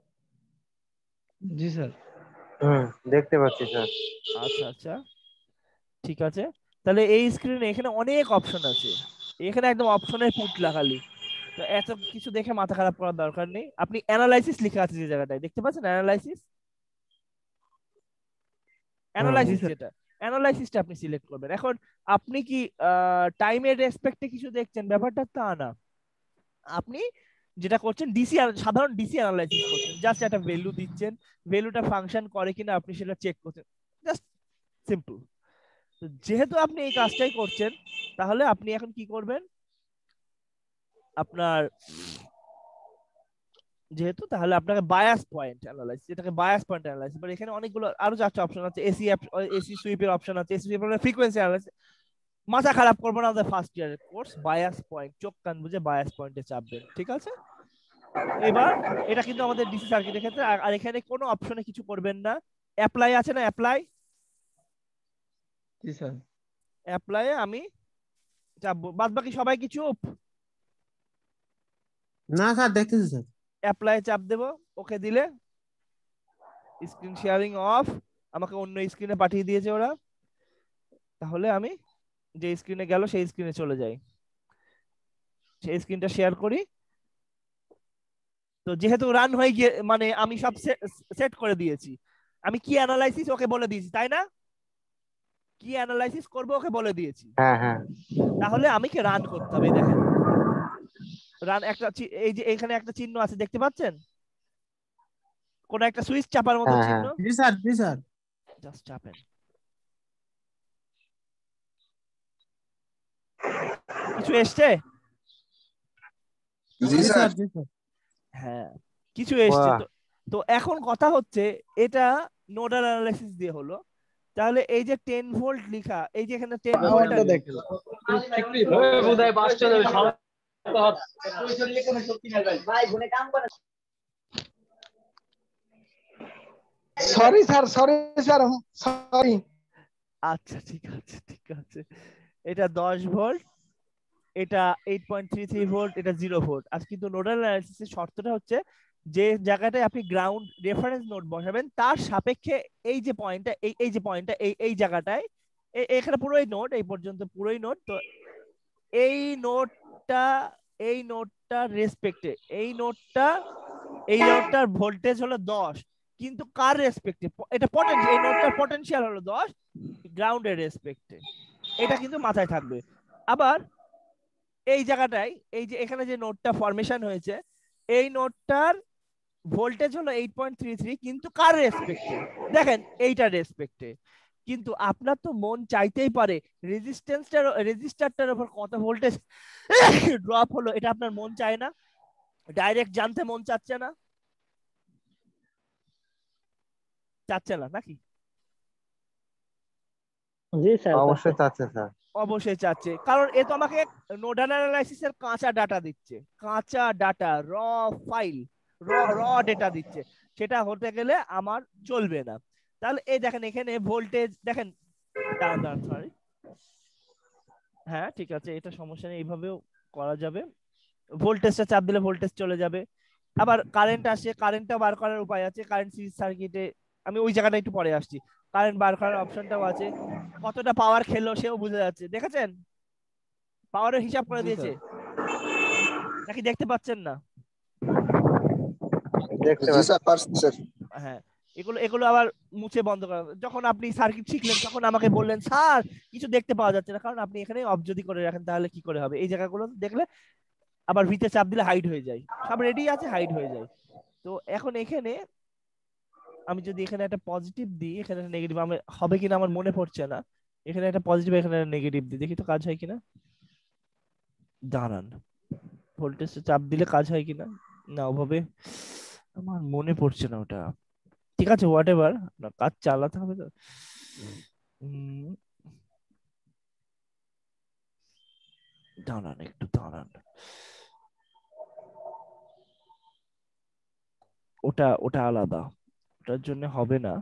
জি স্যার। হুম, দেখতে পাচ্ছি স্যার। আচ্ছা আচ্ছা, ঠিক আছে। তাহলে এই স্ক্রিনে এখানে অনেক অপশন আছে, এখানে একদম অপশনের পুটলা খালি। তো এত কিছু দেখে মাথা খারাপ করার দরকার নেই। আপনি অ্যানালাইসিস লেখা আছে যে জায়গাটায়, দেখতে পাচ্ছেন অ্যানালাইসিস? হুম জি অ্যানালাইসিস স্যার। যেটা, অ্যানালাইসিসটা আপনি সিলেক্ট করবেন। এখন আপনি কি টাইমের রেসপেক্টে কিছু দেখছেন? ব্যাপারটা তা না। আপনি যেটা করছেন ডিসি, সাধারণ ডিসি অ্যানালাইসিস করছেন, জাস্ট একটা ভ্যালু দিচ্ছেন, ভ্যালুটা ফাংশন করে কিনা আপনি সেটা চেক করছেন, জাস্ট সিম্পল। তো যেহেতু আপনি এই কাজটাই করছেন, তাহলে আপনি এখন কি করবেন? আপনার যেহেতু, তাহলে আপনাকে বায়াস পয়েন্ট অ্যানালাইসিস, এটাকে বায়াস পয়েন্ট অ্যানালাইসিস, বাট এখানে অনেকগুলো আরো 4টা অপশন আছে। এসি সুইপের অপশন আছে, এসি সুইপের ফ্রিকোয়েন্সি অ্যানালাইসিস। মাথা খারাপ করবো না, আমাদের ফার্স্ট ইয়ারের কোর্স, বায়াস পয়েন্ট, চোখ কান বুঝে বায়াস পয়েন্টে চাপবেন, ঠিক আছে? এবার এটা কিন্তু আমাদের ডিসি সার্কিটের ক্ষেত্রে। আর এখানে কোনো অপশনে কিছু করবেন না। অ্যাপ্লাই আছে না, অ্যাপ্লাই? জি স্যার। অ্যাপ্লাই আমি চাপবো, বাদ বাকি সবাই কি চুপ? না স্যার দেখতেছি স্যার। অ্যাপ্লাই চাপ দেবো, ওকে দিলে স্ক্রিন শেয়ারিং অফ, আমাকে অন্য স্ক্রিনে পাঠিয়ে দিয়েছে ওরা। তাহলে আমি যে স্ক্রিনে গেল সেই স্ক্রিনে চলে যাই, সেই স্ক্রিনটা শেয়ার করি। তো যেহেতু রান হয়ে গিয়ে মানে আমি সব সেট করে দিয়েছি, আমি কি অ্যানালাইসিস ওকে বলে দিয়েছি তাই না? কি অ্যানালাইসিস করব ওকে বলে দিয়েছি। হ্যাঁ হ্যাঁ তাহলে আমি কি রান করতে হবে, এই দেখেন রান একটা এই যে এখানে একটা চিহ্ন আছে দেখতে পাচ্ছেন, কোন একটা সুইচ চাপার মতো হ্যাঁ চিহ্ন, জি স্যার জি স্যার। জাস্ট চাপেন। কিছু এসছে? জি জি স্যার। স্যার জি স্যার। হ্যাঁ কিছু এসছে। তো তো এখন কথা হচ্ছে এটা নোডাল অ্যানালাইসিস দিয়ে হলো, তাহলে এই যে 10 ভোল্ট লেখা, এই যে এখানে 10 ভোল্ট আমারটা দেখেন বোধহয় 5 চলে সরি স্যার সরি। আচ্ছা ঠিক আছে ঠিক আছে, এটা 10 ভোল্ট, এটা 8.33 ভোল্ট, এটা 0 ভোল্ট। আজ কিন্তু নোডাল অ্যানালাইসিসের শর্তটা হচ্ছে যে জায়গাটায় আপনি গ্রাউন্ড রেফারেন্স নোড বসাবেন তার সাপেক্ষে এই যে পয়েন্টটা, এই যে পয়েন্টটা, এই জায়গাটায় এখানে পুরোই নোড, এই পর্যন্ত পুরোই নোড। তো এই নোডটা, এই নোডটার রেসপেক্টে এই নোডটার ভোল্টেজ হলো 10, কিন্তু কার রেসপেক্টে? এটা পটেনশিয়াল, এই নোডটার পটেনশিয়াল হলো 10 গ্রাউন্ডের রেসপেক্টে, এটা কিন্তু মাথায় থাকবে। আবার এই জায়গাটায় এই যে এখানে যে নোডটা ফরমেশন হয়েছে, এই নোডটার ভোল্টেজ হলো 8.33, কিন্তু কার রেসপেক্টে? দেখেন এইটার রেসপেক্টে। কিন্তু আপনার তো মন চাইতেই পারে রেজিস্টারটার উপর কত ভোল্টেজ ড্রপ হলো, এটা আপনার মন চায় না? ডাইরেক্ট জানতে মন চাচ্ছে না? চাচ্ছে না নাকি? জি স্যার অবশ্যই চাচ্ছে স্যার। অবশ্যই চাচ্ছে, কারণ এ তো আমাকে নোডাল অ্যানালাইসিসের কাঁচা ডাটা দিচ্ছে, কাঁচা ডাটা, ফাইল, র ডেটা দিচ্ছে, সেটা হতে গেলে আমার চলবে না। তাহলে এই দেখেন এখানে ভোল্টেজ দেখেন, দাঁড়ান দাঁড়ান সরি, হ্যাঁ ঠিক আছে এটা সমস্যা নেই, এইভাবেও করা যাবে। ভোল্টেজটা চাপ দিলে ভোল্টেজ চলে যাবে। আবার কারেন্ট আসে, কারেন্টটা বার করার উপায় আছে, কারেন্ট সিরিজ সার্কিটে আমি ওই জায়গাটা একটু পরে আসছি। কারেন্ট বার করার অপশনটাও আছে, কতটা পাওয়ার খেলো সেও বুঝে যাচ্ছে, দেখেছেন পাওয়ারের হিসাব করে জি দিয়েছে নাকি দেখতে পাচ্ছেন না? দেখতে জি পাচ্ছি। স্যার পারছি স্যার। হ্যাঁ এগুলো এগুলো আবার মুছে বন্ধ করা। যখন আপনি সার্কিট শিখলেন তখন আমাকে বললেন স্যার কিছু দেখতে পাওয়া যাচ্ছে না, কারণ আপনি এখানে অফ যদি করে রাখেন তাহলে কি করে হবে, এই জায়গাগুলো দেখলে আবার ভিতে চাপ দিলে হাইড হয়ে যায়, সব রেডি আছে হাইড হয়ে যায়। তো এখন এখানে আমি যদি এখানে একটা পজিটিভ দিই, এখানে একটা নেগেটিভ, আমি হবে কিনা আমার মনে পড়ছে না, এখানে একটা পজিটিভ এখানে একটা নেগেটিভ দিই, দেখি তো কাজ হয় কিনা। দাঁড়ান, ভোল্টেজটা চাপ দিলে কাজ হয় কিনা, না ওভাবে আমার মনে পড়ছে না ওটা। ঠিক আছে হোয়াট এভার, কাজ চালাতে হবে তো। দাঁড়ান একটু দাঁড়ান, ওটা ওটা আলাদা, ওটার জন্য হবে না।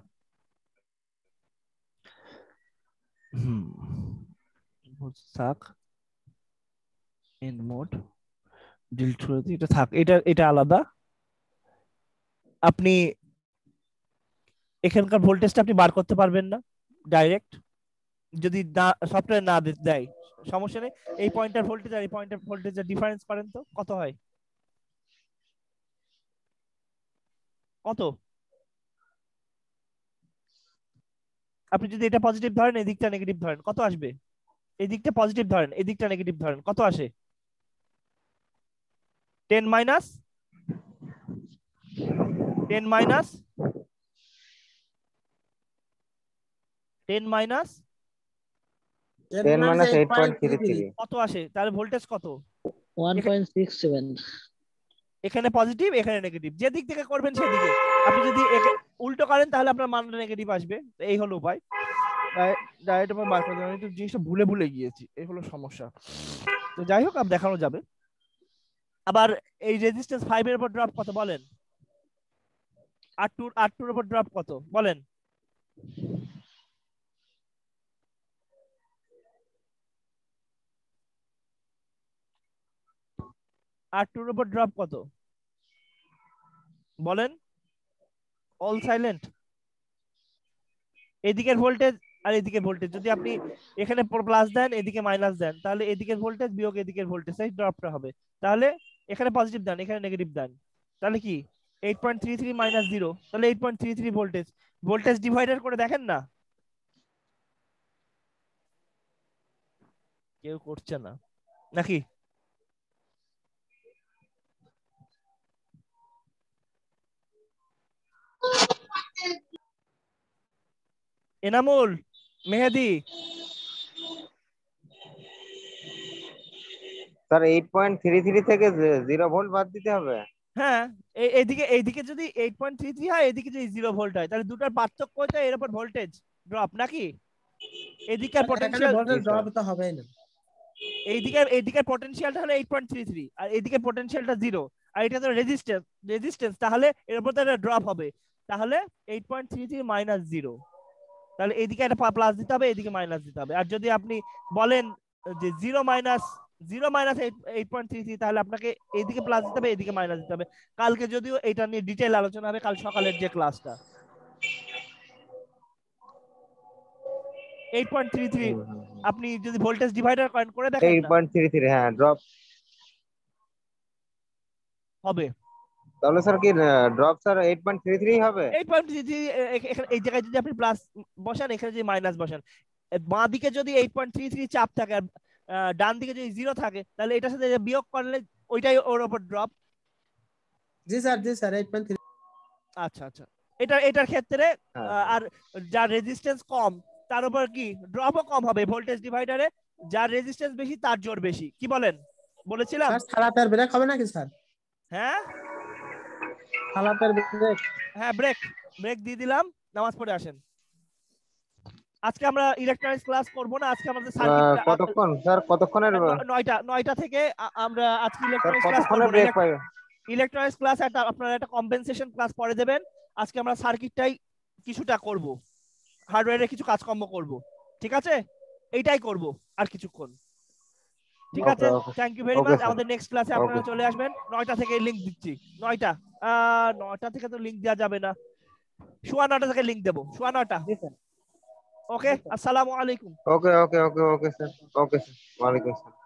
থাক এন্ড মোড ডিলিট করে দিই, এটা থাক, এটা এটা আলাদা। আপনি এখানকার ভোল্টেজটা আপনি বার করতে পারবেন না ডাইরেক্ট, যদি সফটওয়্যার না দেয় সমস্যা নেই। এই পয়েন্টার ভোল্টেজ আর এই পয়েন্টার ভোল্টেজের ডিফারেন্স করেন তো কত হয়, কত? আপনি যদি এটা পজিটিভ ধরেন এই দিকটা নেগেটিভ ধরেন কত আসবে, এই দিকটা পজিটিভ ধরেন এই দিকটা নেগেটিভ ধরেন কত আসে? 10 মাইনাস 10 মাইনাস 10 মাইনাস 10 minus 8.33 কত আসে তাহলে ভোল্টেজ কত? 1.67 এখানে পজিটিভ এখানে নেগেটিভ, যে দিক থেকে করবেন সেদিকে। আপনি যদি উল্টো করেন তাহলে আপনার মানটা নেগেটিভ আসবে। এই হলো উপায়, ডাইরেক্ট আমার বার করে দেওয়া। আমি তো জিনিসটা ভুলে ভুলে গিয়েছি, এই হলো সমস্যা। তো যাই হোক আপ দেখানো যাবে। আবার এই রেজিস্ট্যান্স 5 এর উপর ড্রপ কত বলেন, R2 এর উপর ড্রপ কত বলেন? R2 এর উপর ড্রপ কত বলেন? All silent. এদিকের ভোল্টেজ আর এদিকের ভোল্টেজ যদি আপনি এখানে প্লাস দেন এদিকে মাইনাস দেন, তাহলে এদিকের ভোল্টেজ বিয়োগ এদিকের ভোল্টেজ এই ড্রপটা হবে। তাহলে এখানে পজিটিভ দেন এখানে নেগেটিভ দেন, তাহলে কি 8.33 মাইনাস 0, তাহলে 8.33 ভোল্টেজ। ভোল্টেজ ডিভাইডার করে দেখেন না, কেউ করছে না নাকি? এনামুল, মেহেদি, স্যার 8.33 থেকে 0 ভোল্ট বাদ দিতে হবে। হ্যাঁ এইদিকে যদি 8.33 হয় এদিকে যদি 0 ভোল্ট হয় তাহলে দুটোর পার্থক্য হচ্ছে এর উপর ভোল্টেজ ড্রপ নাকি? এদিকে পটেনশিয়াল ভোল্টেজ ড্রপ তো হবেই না। এইদিকে পটেনশিয়ালটা হলো 8.33 আর এইদিকে পটেনশিয়ালটা 0 আর এটা তো রেজিস্ট্যান্স, তাহলে এর উপর তো একটা ড্রপ হবে। তাহলে 8.33 মাইনাস 0, তাহলে এইদিকে একটা প্লাস দিতে হবে এদিকে মাইনাস দিতে হবে। আর যদি আপনি বলেন যে 0 মাইনাস 8.33 তাহলে আপনাকে এইদিকে প্লাস দিতে হবে এইদিকে মাইনাস দিতে হবে। কালকে যদিও এটা নিয়ে ডিটেইল আলোচনা হবে কাল সকালের যে ক্লাসটা। 8.33 আপনি যদি ভোল্টেজ ডিভাইডার করে দেখেন না 8.33 হ্যাঁ ড্রপ হবে। তাহলে স্যার কি ড্রপ স্যার 8.33 হবে? 8.33 এই জায়গায় যদি আপনি প্লাস বসান এখানে যদি মাইনাস বসান, বাঁ দিকে যদি 8.33 চাপ থাকে আর ডান দিকে যদি 0 থাকে তাহলে এটার সাথে বিয়োগ করলে ওইটাই ওর উপর ড্রপ। জি স্যার 8.3। আচ্ছা এটার ক্ষেত্রে আর যার রেজিস্ট্যান্স কম তার উপর কি ড্রপও কম হবে। ভোল্টেজ ডিভাইডারে যার রেজিস্ট্যান্স বেশি তার জোর বেশি, কি বলেন? বলেছিলাম। স্যার সালাতের ব্রেক হবে নাকি স্যার? হ্যাঁ সালাতের ব্রেক। হ্যাঁ ব্রেক দিয়ে দিলাম, নামাজ পড়ে আসেন। আজকে আমরা ইলেকট্রনিক্স ক্লাস করব না, আজকে আমাদের সার্কিট কতক্ষণ স্যার? কতক্ষণের 9টা থেকে আমরা আজকে ইলেকট্রনিক্স ক্লাস কতক্ষণের করব ব্রেক না। পাবে? ইলেকট্রনিক্স ক্লাস আপনারা একটা কম্পেনসেশন ক্লাস পরে দেবেন। আজকে আমরা সার্কিটটাই কিছুটা করব, হার্ডওয়্যারে কিছু কাজকর্ম করব, ঠিক আছে? এইটাই করব আর কিছুক্ষণ, ঠিক আছে? Thank you very much. আমাদের নেক্সট ক্লাসে আপনারা চলে আসবেন 9টা থেকে। লিংক দিচ্ছি 9টা থেকে তো লিংক দেওয়া যাবে না, 9:15 থেকে লিংক দেবো 9:15। ওকে, আসসালামু আলাইকুম। ওকে স্যার, ওকে স্যার, ওয়ালাইকুম আসসালাম।